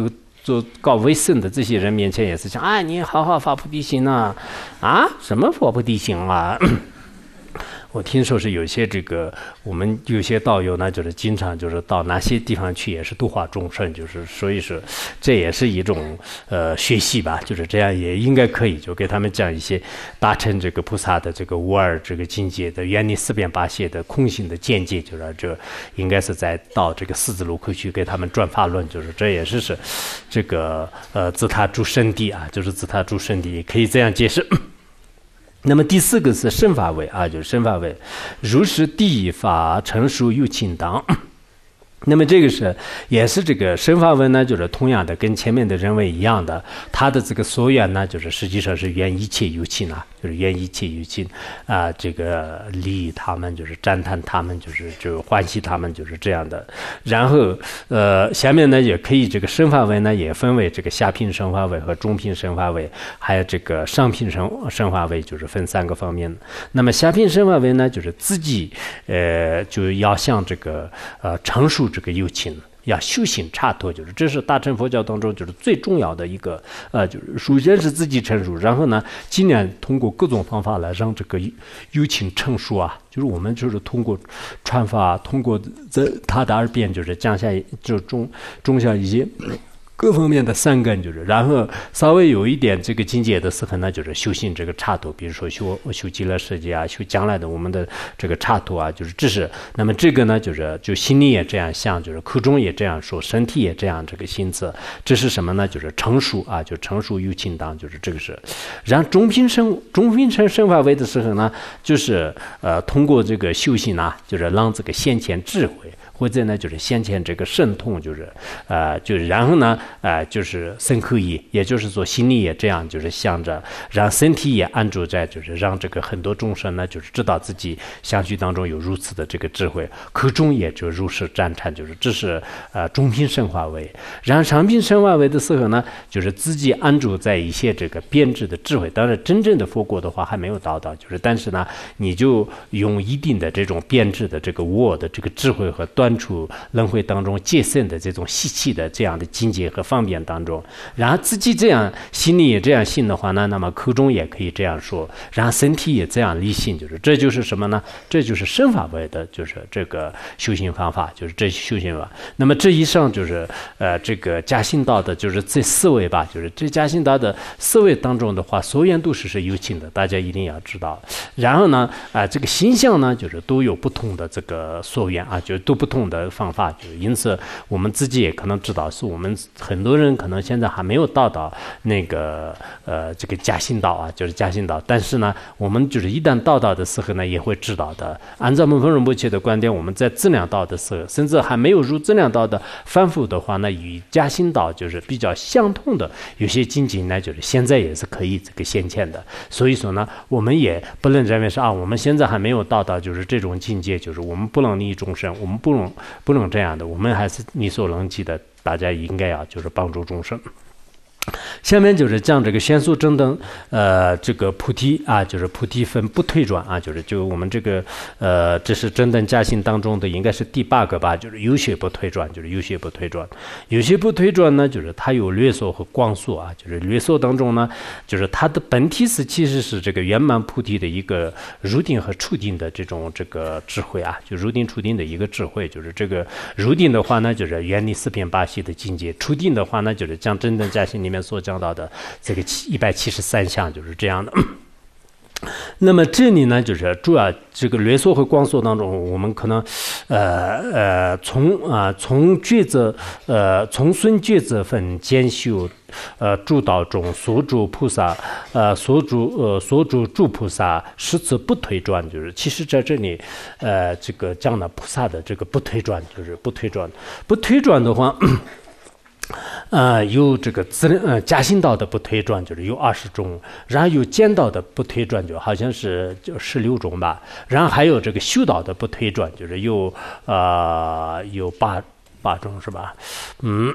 做搞卫生的这些人面前也是讲，啊，你好好发菩提心呐，啊，什么发菩提心啊？我听说是有些这个我们有些道友呢，就是经常就是到哪些地方去也是度化众生，就是所以说这也是一种呃学习吧，就是这样也应该可以，就给他们讲一些达成这个菩萨的这个无二这个境界的远离四边八界的空性的见解，就是这应该是在到这个四字路口去给他们转法论，就是这也是是这个呃自他诸圣地啊，就是自他诸圣地，可以这样解释。那么第四个是生法位啊，就是生法位，如是第一法成熟有情当。那么这个是也是这个生法位呢，就是同样的跟前面的人位一样的，它的这个所缘呢，就是实际上是缘一切有情啊，就是缘一切有情啊、呃，这个利益他们，就是赞叹他们，就是就欢喜他们，就是这样的。然后呃，下面呢也可以这个生法位呢也分为这个下品生法位和中品生法位，还有这个上品生生法位，就是分三个方面。那么下品生法位呢，就是自己呃就要向这个呃成熟这个有情，要修行差脱，就是这是大乘佛教当中就是最重要的一个呃，就是首先是自己成熟，然后呢尽量通过各种方法来让这个有情成熟啊，就是我们就是通过传法，通过在他的耳边就是降下就种种下一些各方面的善根，就是然后稍微有一点这个境界的时候呢，就是修行这个差脱，比如说修修极乐世界啊，修将来的我们的这个差脱啊，就是这是那么这个呢，就是就心里也这样想，就是口中也这样说，身体也这样这个心思，这是什么呢？就是成熟啊，就成熟有情当，就是这个是。然后中品生中品生生法位的时候呢，就是呃通过这个修行啊，就是让这个先前智慧。或者呢，就是先前这个神通，就是呃，就是然后呢，呃，就是身口意，也就是说心里也这样，就是想着让身体也安住在，就是让这个很多众生呢，就是知道自己相续当中有如此的这个智慧，口中也就如实赞叹，就是这是呃中品生化位。然后上品生化位的时候呢，就是自己安住在一些这个编制的智慧，当然真正的佛果的话还没有到到，就是但是呢，你就用一定的这种编制的这个无我的这个智慧和端出轮回当中界圣的这种细气的这样的境界和方便当中，然后自己这样心里也这样信的话呢，那么口中也可以这样说，然后身体也这样力信，就是这就是什么呢？这就是生法位的，就是这个修行方法，就是这修行法。那么这以上就是呃这个加行道的，就是这四位吧，就是这加行道的四位当中的话，所缘度是是有情的，大家一定要知道。然后呢，啊、呃、这个形象呢，就是都有不同的这个所缘啊，就都不同的方法，就是因此我们自己也可能知道，是我们很多人可能现在还没有到达那个呃这个加行道啊，就是加行道，但是呢，我们就是一旦到达的时候呢，也会知道的。按照门峰仁波切的观点，我们在质量道的时候，甚至还没有入质量道的反复的话呢，与加行道就是比较相通的有些境界呢，就是现在也是可以这个显现的。所以说呢，我们也不能认为是啊，我们现在还没有到达就是这种境界，就是我们不能利益众生，我们不能不能这样的，我们还是力所能及的，大家应该要就是帮助众生。下面就是讲这个显素正等，呃，这个菩提啊，就是菩提分不退转啊，就是就我们这个呃，这是正等加行当中的应该是第八个吧，就是有些不退转，就是有些不退转，有些不退转呢，就是它有略缩和光缩啊，就是略缩当中呢，就是它的本体是其实是这个圆满菩提的一个入定和出定的这种这个智慧啊，就入定出定的一个智慧，就是这个入定的话呢，就是远离四边八系的境界；出定的话呢，就是将正等加行里面所讲到的这个一百七十三项就是这样的。那么这里呢，就是主要这个略缩和光缩当中，我们可能呃呃从啊、呃、从觉者呃从孙觉者分兼修呃诸道中所住菩萨呃所住呃所住诸菩萨十次不退转，就是其实在这里呃这个讲的菩萨的这个不退转，就是不退转不退转的话。呃，有这个自呃加行道的不退转，就是有二十种，然后有见道的不退转，就好像是就十六种吧，然后还有这个修道的不退转，就是有呃有八八种是吧？嗯，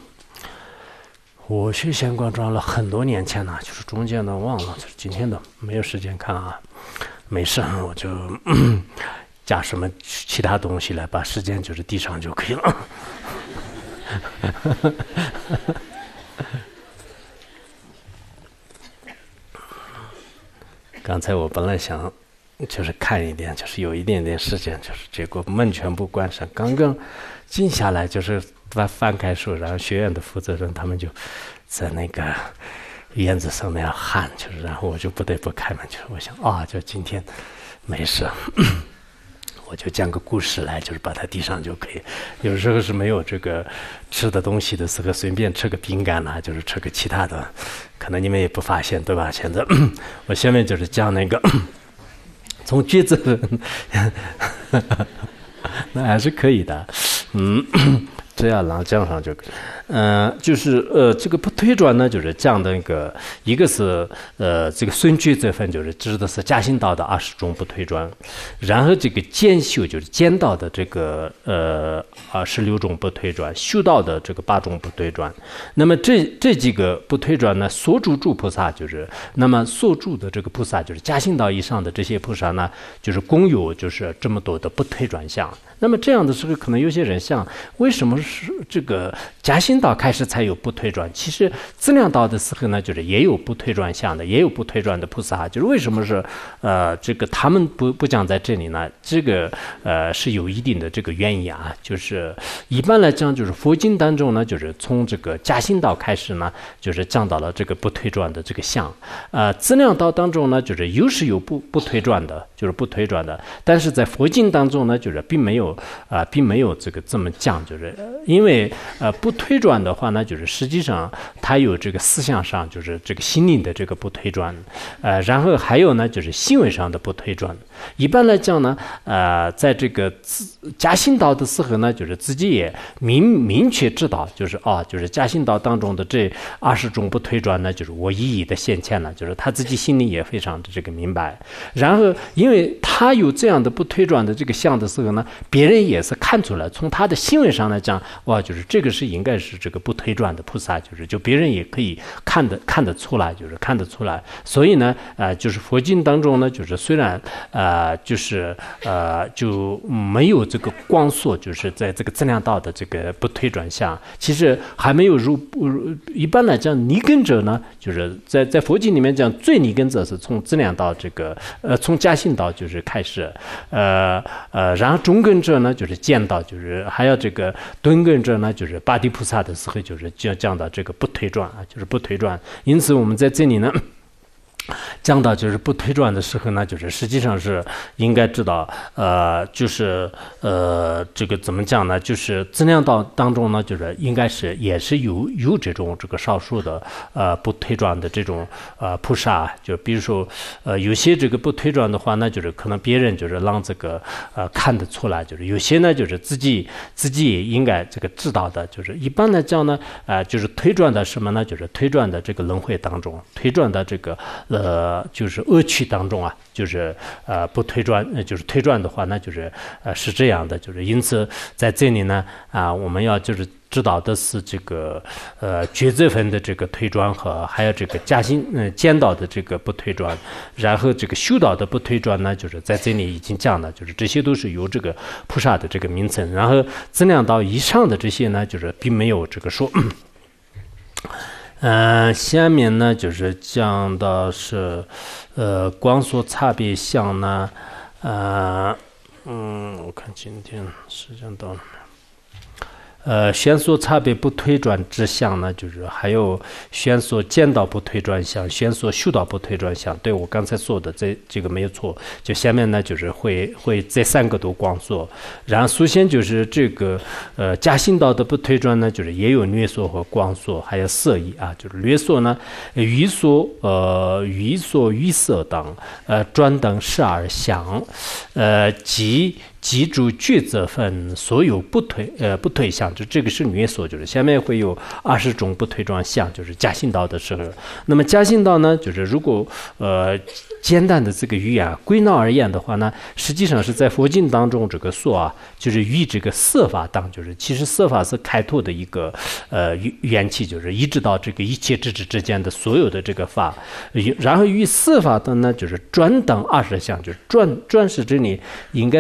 我学显光庄了很多年前了，就是中间的忘了，就是今天的没有时间看啊，没事，我就加什么其他东西来，把时间就是递上就可以了。 刚才我本来想就是看一点，就是有一点点时间，就是结果门全部关上，刚刚静下来，就是翻翻开书，然后学院的负责人他们就在那个院子上面喊，就是然后我就不得不开门，就是我想啊，就今天没事。我就讲个故事来，就是把它递上就可以。有时候是没有这个吃的东西的时候，随便吃个饼干啦、啊，就是吃个其他的，可能你们也不发现，对吧？现在我下面就是讲那个从句子，那还是可以的，嗯，这样然后讲上就可以。嗯、呃，就是呃，这个不推转呢，就是讲的那个，一个是呃，这个孙句这份就是指的是嘉兴道的二十种不推转，然后这个兼修就是兼道的这个呃二十六种不推转，修道的这个八种不推转。那么这这几个不推转呢，所住诸菩萨就是，那么所住的这个菩萨就是嘉兴道以上的这些菩萨呢，就是共有就是这么多的不推转相。那么这样的时候，可能有些人想，为什么是这个嘉兴道开始才有不推转？其实资粮道的时候呢，就是也有不推转相的，也有不推转的菩萨。就是为什么是呃这个他们不不讲在这里呢？这个呃是有一定的这个原因啊。就是一般来讲，就是佛经当中呢，就是从这个嘉兴道开始呢，就是讲到了这个不推转的这个相。呃，资粮道当中呢，就是又是有不不推转的，就是不推转的。但是在佛经当中呢，就是并没有。啊、呃，并没有这个这么讲，就是因为呃不推转的话呢，就是实际上它有这个思想上就是这个心灵的这个不推转，呃，然后还有呢就是行为上的不推转。一般来讲呢，呃，在这个嘉兴道的时候呢，就是自己也明明确知道，就是啊，就是嘉兴道当中的这二十种不推转呢，就是我一一的显现了，就是他自己心里也非常的这个明白。然后因为他有这样的不推转的这个相的时候呢，别人也是看出来，从他的行为上来讲，哇，就是这个是应该是这个不推转的菩萨，就是就别人也可以看得看得出来，就是看得出来。所以呢，呃，就是佛经当中呢，就是虽然呃，就是呃就没有这个光说，就是在这个资粮道的这个不推转相，其实还没有入。一般来讲，尼根者呢，就是在在佛经里面讲，最尼根者是从资粮道这个呃从嘉兴道就是开始，呃呃，然后中根者呢就是见到，就是还有这个敦根者呢就是八地菩萨的时候，就是讲讲到这个不推转啊，就是不推转。因此我们在这里呢讲到就是不推转的时候呢，就是实际上是应该知道，呃，就是呃，这个怎么讲呢？就是资粮道当中呢，就是应该是也是有有这种这个少数的呃不推转的这种呃菩萨，就比如说呃有些这个不推转的话呢，就是可能别人就是让这个呃看得出来，就是有些呢就是自己自己也应该这个知道的，就是一般来讲呢，呃，就是推转的什么呢？就是推转的这个轮回当中，推转的这个。呃，就是恶趣当中啊，就是呃不推转，呃、就是推转的话，那就是呃是这样的，就是因此在这里呢啊、呃，我们要就是知道的是这个呃抉择分的这个推转和还有这个嘉兴呃见道的这个不推转，然后这个修道的不推转呢，就是在这里已经讲了，就是这些都是由这个菩萨的这个名称，然后资粮道以上的这些呢，就是并没有这个说。呃，下面呢就是讲到是，呃，光说差别相呢，呃，嗯，我看今天时间到了。呃，宣说差别不推转之相呢，就是还有宣说见道不推转相，宣说修道不推转相。对我刚才说的这这个没有错，就下面呢就是会会这三个都光说。然后首先就是这个呃嘉兴道的不推转呢，就是也有略说和光说，还有色义啊，就是略说呢，语说呃语说语色等呃转等十二相，呃即。记住抉择分所有不推呃不推相，就这个是略说，就是下面会有二十种不推转相，就是嘉兴道的时候。那么嘉兴道呢，就是如果呃简单的这个语言归纳而言的话呢，实际上是在佛经当中这个说啊，就是与这个色法当，就是其实色法是开拓的一个呃缘起，就是一直到这个一切之之之间的所有的这个法，然后与色法的呢，就是转等二十相，就是转转是这里应该是前。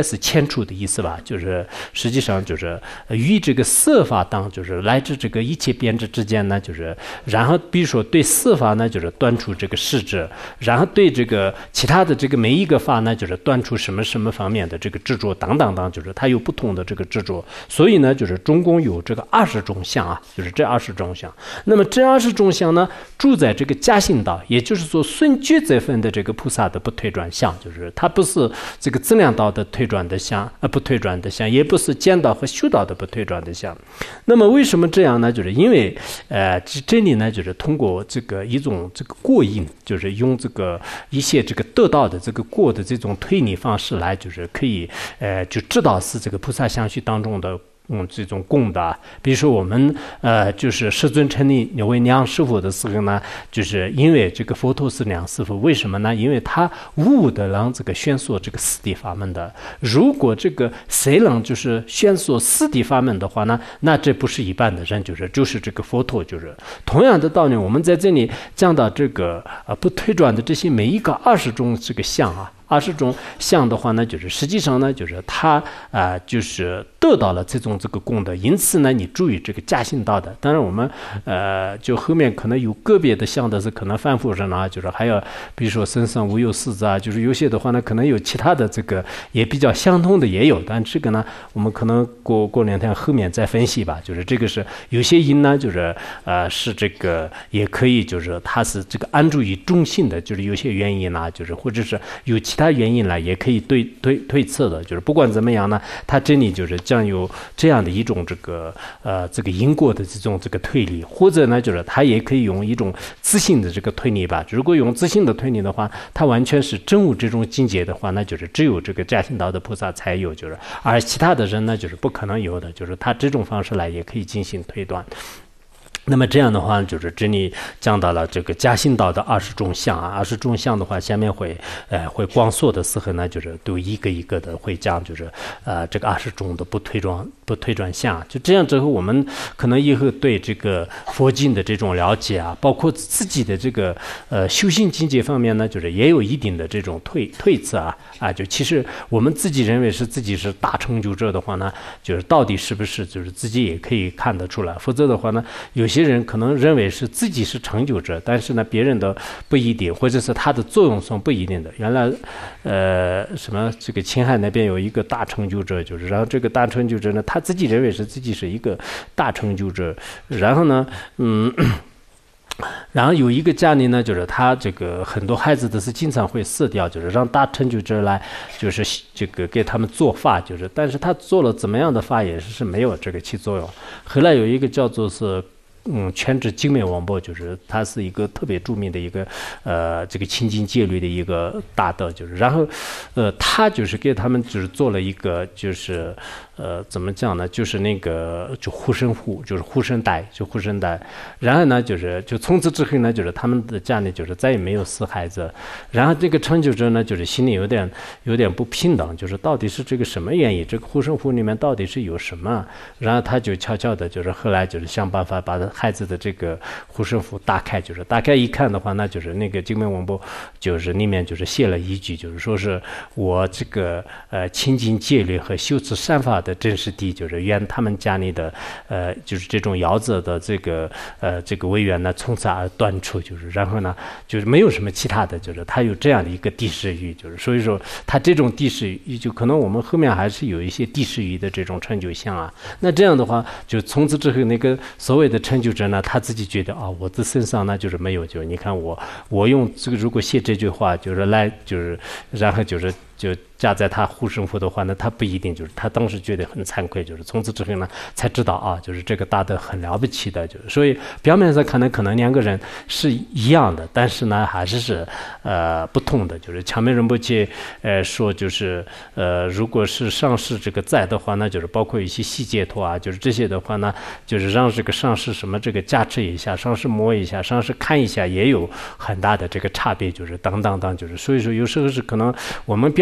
处的意思吧，就是实际上就是与这个色法当就是来自这个一切变质之间呢，就是然后比如说对色法呢就是端出这个实质，然后对这个其他的这个每一个法呢就是端出什么什么方面的这个执着等等等，就是它有不同的这个执着，所以呢就是总共有这个二十种相啊，就是这二十种相。那么这二十种相呢住在这个加行道，也就是说顺觉这分的这个菩萨的不退转相，就是它不是这个资粮道的退转的相，呃不退转的相，也不是见道和修道的不退转的相。那么为什么这样呢？就是因为呃这里呢就是通过这个一种这个过因，就是用这个一些这个得到的这个过的这种推理方式来，就是可以呃就知道是这个菩萨相续当中的嗯，这种供的，比如说我们呃，就是世尊成立牛为娘师傅的时候呢，就是因为这个佛陀是娘师傅，为什么呢？因为他无的让这个宣说这个四谛法门的。如果这个谁能就是宣说四谛法门的话呢，那这不是一般的人，就是就是这个佛陀，就是同样的道理，我们在这里讲到这个呃不退转的这些每一个二十种这个相啊。二十种相的话呢，就是实际上呢，就是他啊、呃，就是得到了这种这个功德，因此呢，你注意这个加行道的。当然，我们呃，就后面可能有个别的相的是可能反复人啊，就是还有比如说身上无有四字啊，就是有些的话呢，可能有其他的这个也比较相通的也有，但这个呢，我们可能过过两天后面再分析吧。就是这个是有些音呢，就是呃是这个也可以，就是它是这个安住于中性的，就是有些原因啊，就是或者是有其他原因来也可以对推推测的，就是不管怎么样呢，它这里就是将有这样的一种这个呃这个因果的这种这个推理，或者呢就是它也可以用一种自信的这个推理吧。如果用自信的推理的话，它完全是真悟这种境界的话，那就是只有这个加行道的菩萨才有，就是而其他的人呢就是不可能有的，就是他这种方式来也可以进行推断。那么这样的话，就是这里讲到了这个加行道的二十种相啊，二十种相的话，下面会呃会光说的时候呢，就是都一个一个的会讲，就是呃这个二十种的不退转不退转相。就这样之后，我们可能以后对这个佛经的这种了解啊，包括自己的这个呃修行境界方面呢，就是也有一定的这种推推测啊啊，就其实我们自己认为是自己是大成就者的话呢，就是到底是不是就是自己也可以看得出来，否则的话呢，有些人可能认为是自己是成就者，但是呢，别人的不一定，或者是它的作用上不一定的。原来，呃，什么这个青海那边有一个大成就者，就是然后这个大成就者呢，他自己认为是自己是一个大成就者，然后呢，嗯。然后有一个家里呢，就是他这个很多孩子都是经常会死掉，就是让大成就者来，就是这个给他们做法，就是但是他做了怎么样的法也是没有这个起作用。后来有一个叫做是。嗯，全知精美王波就是他是一个特别著名的一个呃这个清净戒律的一个大德，就是然后呃他就是给他们就是做了一个就是呃怎么讲呢，就是那个就护身符，就是护身带，就护身带。然后呢就是就从此之后呢，就是他们的家里就是再也没有死孩子。然后这个成就者呢，就是心里有点有点不平等，就是到底是这个什么原因，这个护身符里面到底是有什么？然后他就悄悄的，就是后来就是想办法把他孩子的这个护身符打开，就是打开一看的话，那就是那个精美王波，就是里面就是写了一句，就是说是我这个呃清净戒律和修持善法的真实地，就是愿他们家里的呃就是这种夭折的这个呃这个委员呢从此而断除，就是然后呢就是没有什么其他的，就是他有这样的一个地势欲，就是所以说他这种地势欲就可能我们后面还是有一些地势欲的这种成就相啊。那这样的话，就从此之后那个所谓的成就者呢，他自己觉得啊，我的身上呢就是没有，就是你看我我用这个如果写这句话，就是来就是然后就是就加在他护身符的话呢，他不一定就是他当时觉得很惭愧，就是从此之后呢才知道啊，就是这个大德很了不起的，就是所以表面上看来可能两个人是一样的，但是呢还是是呃不同的。就是强美仁波切呃说就是呃如果是上师这个在的话呢，就是包括一些细节托啊，就是这些的话呢，就是让这个上师什么这个加持一下，上师摸一下，上师看一下，也有很大的这个差别，就是等等等，就是所以说有时候是可能我们表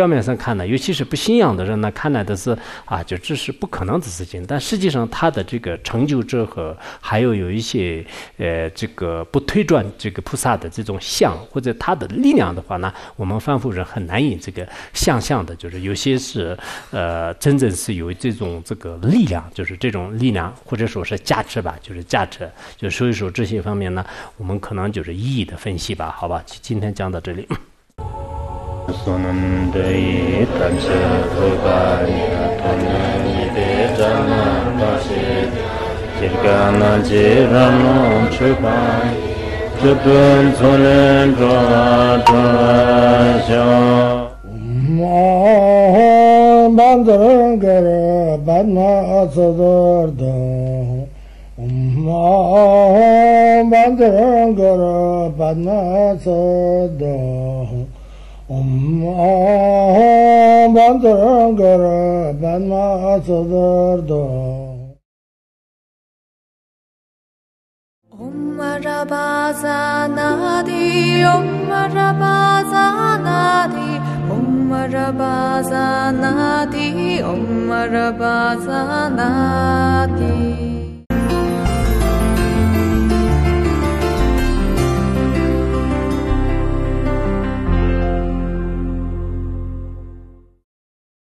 面上看呢，尤其是不信仰的人呢，看来的是啊，就这是不可能的事情。但实际上，他的这个成就之和，还有有一些呃，这个不推转这个菩萨的这种相或者他的力量的话呢，我们凡夫人很难以这个想象的，就是有些是呃，真正是有这种这个力量，就是这种力量或者说是价值吧，就是价值。就所以说这些方面呢，我们可能就是一一的分析吧，好吧？今天讲到这里。 Om Marabazanadi, Om Marabazanadi, Om Marabazanadi, Om Marabazanadi.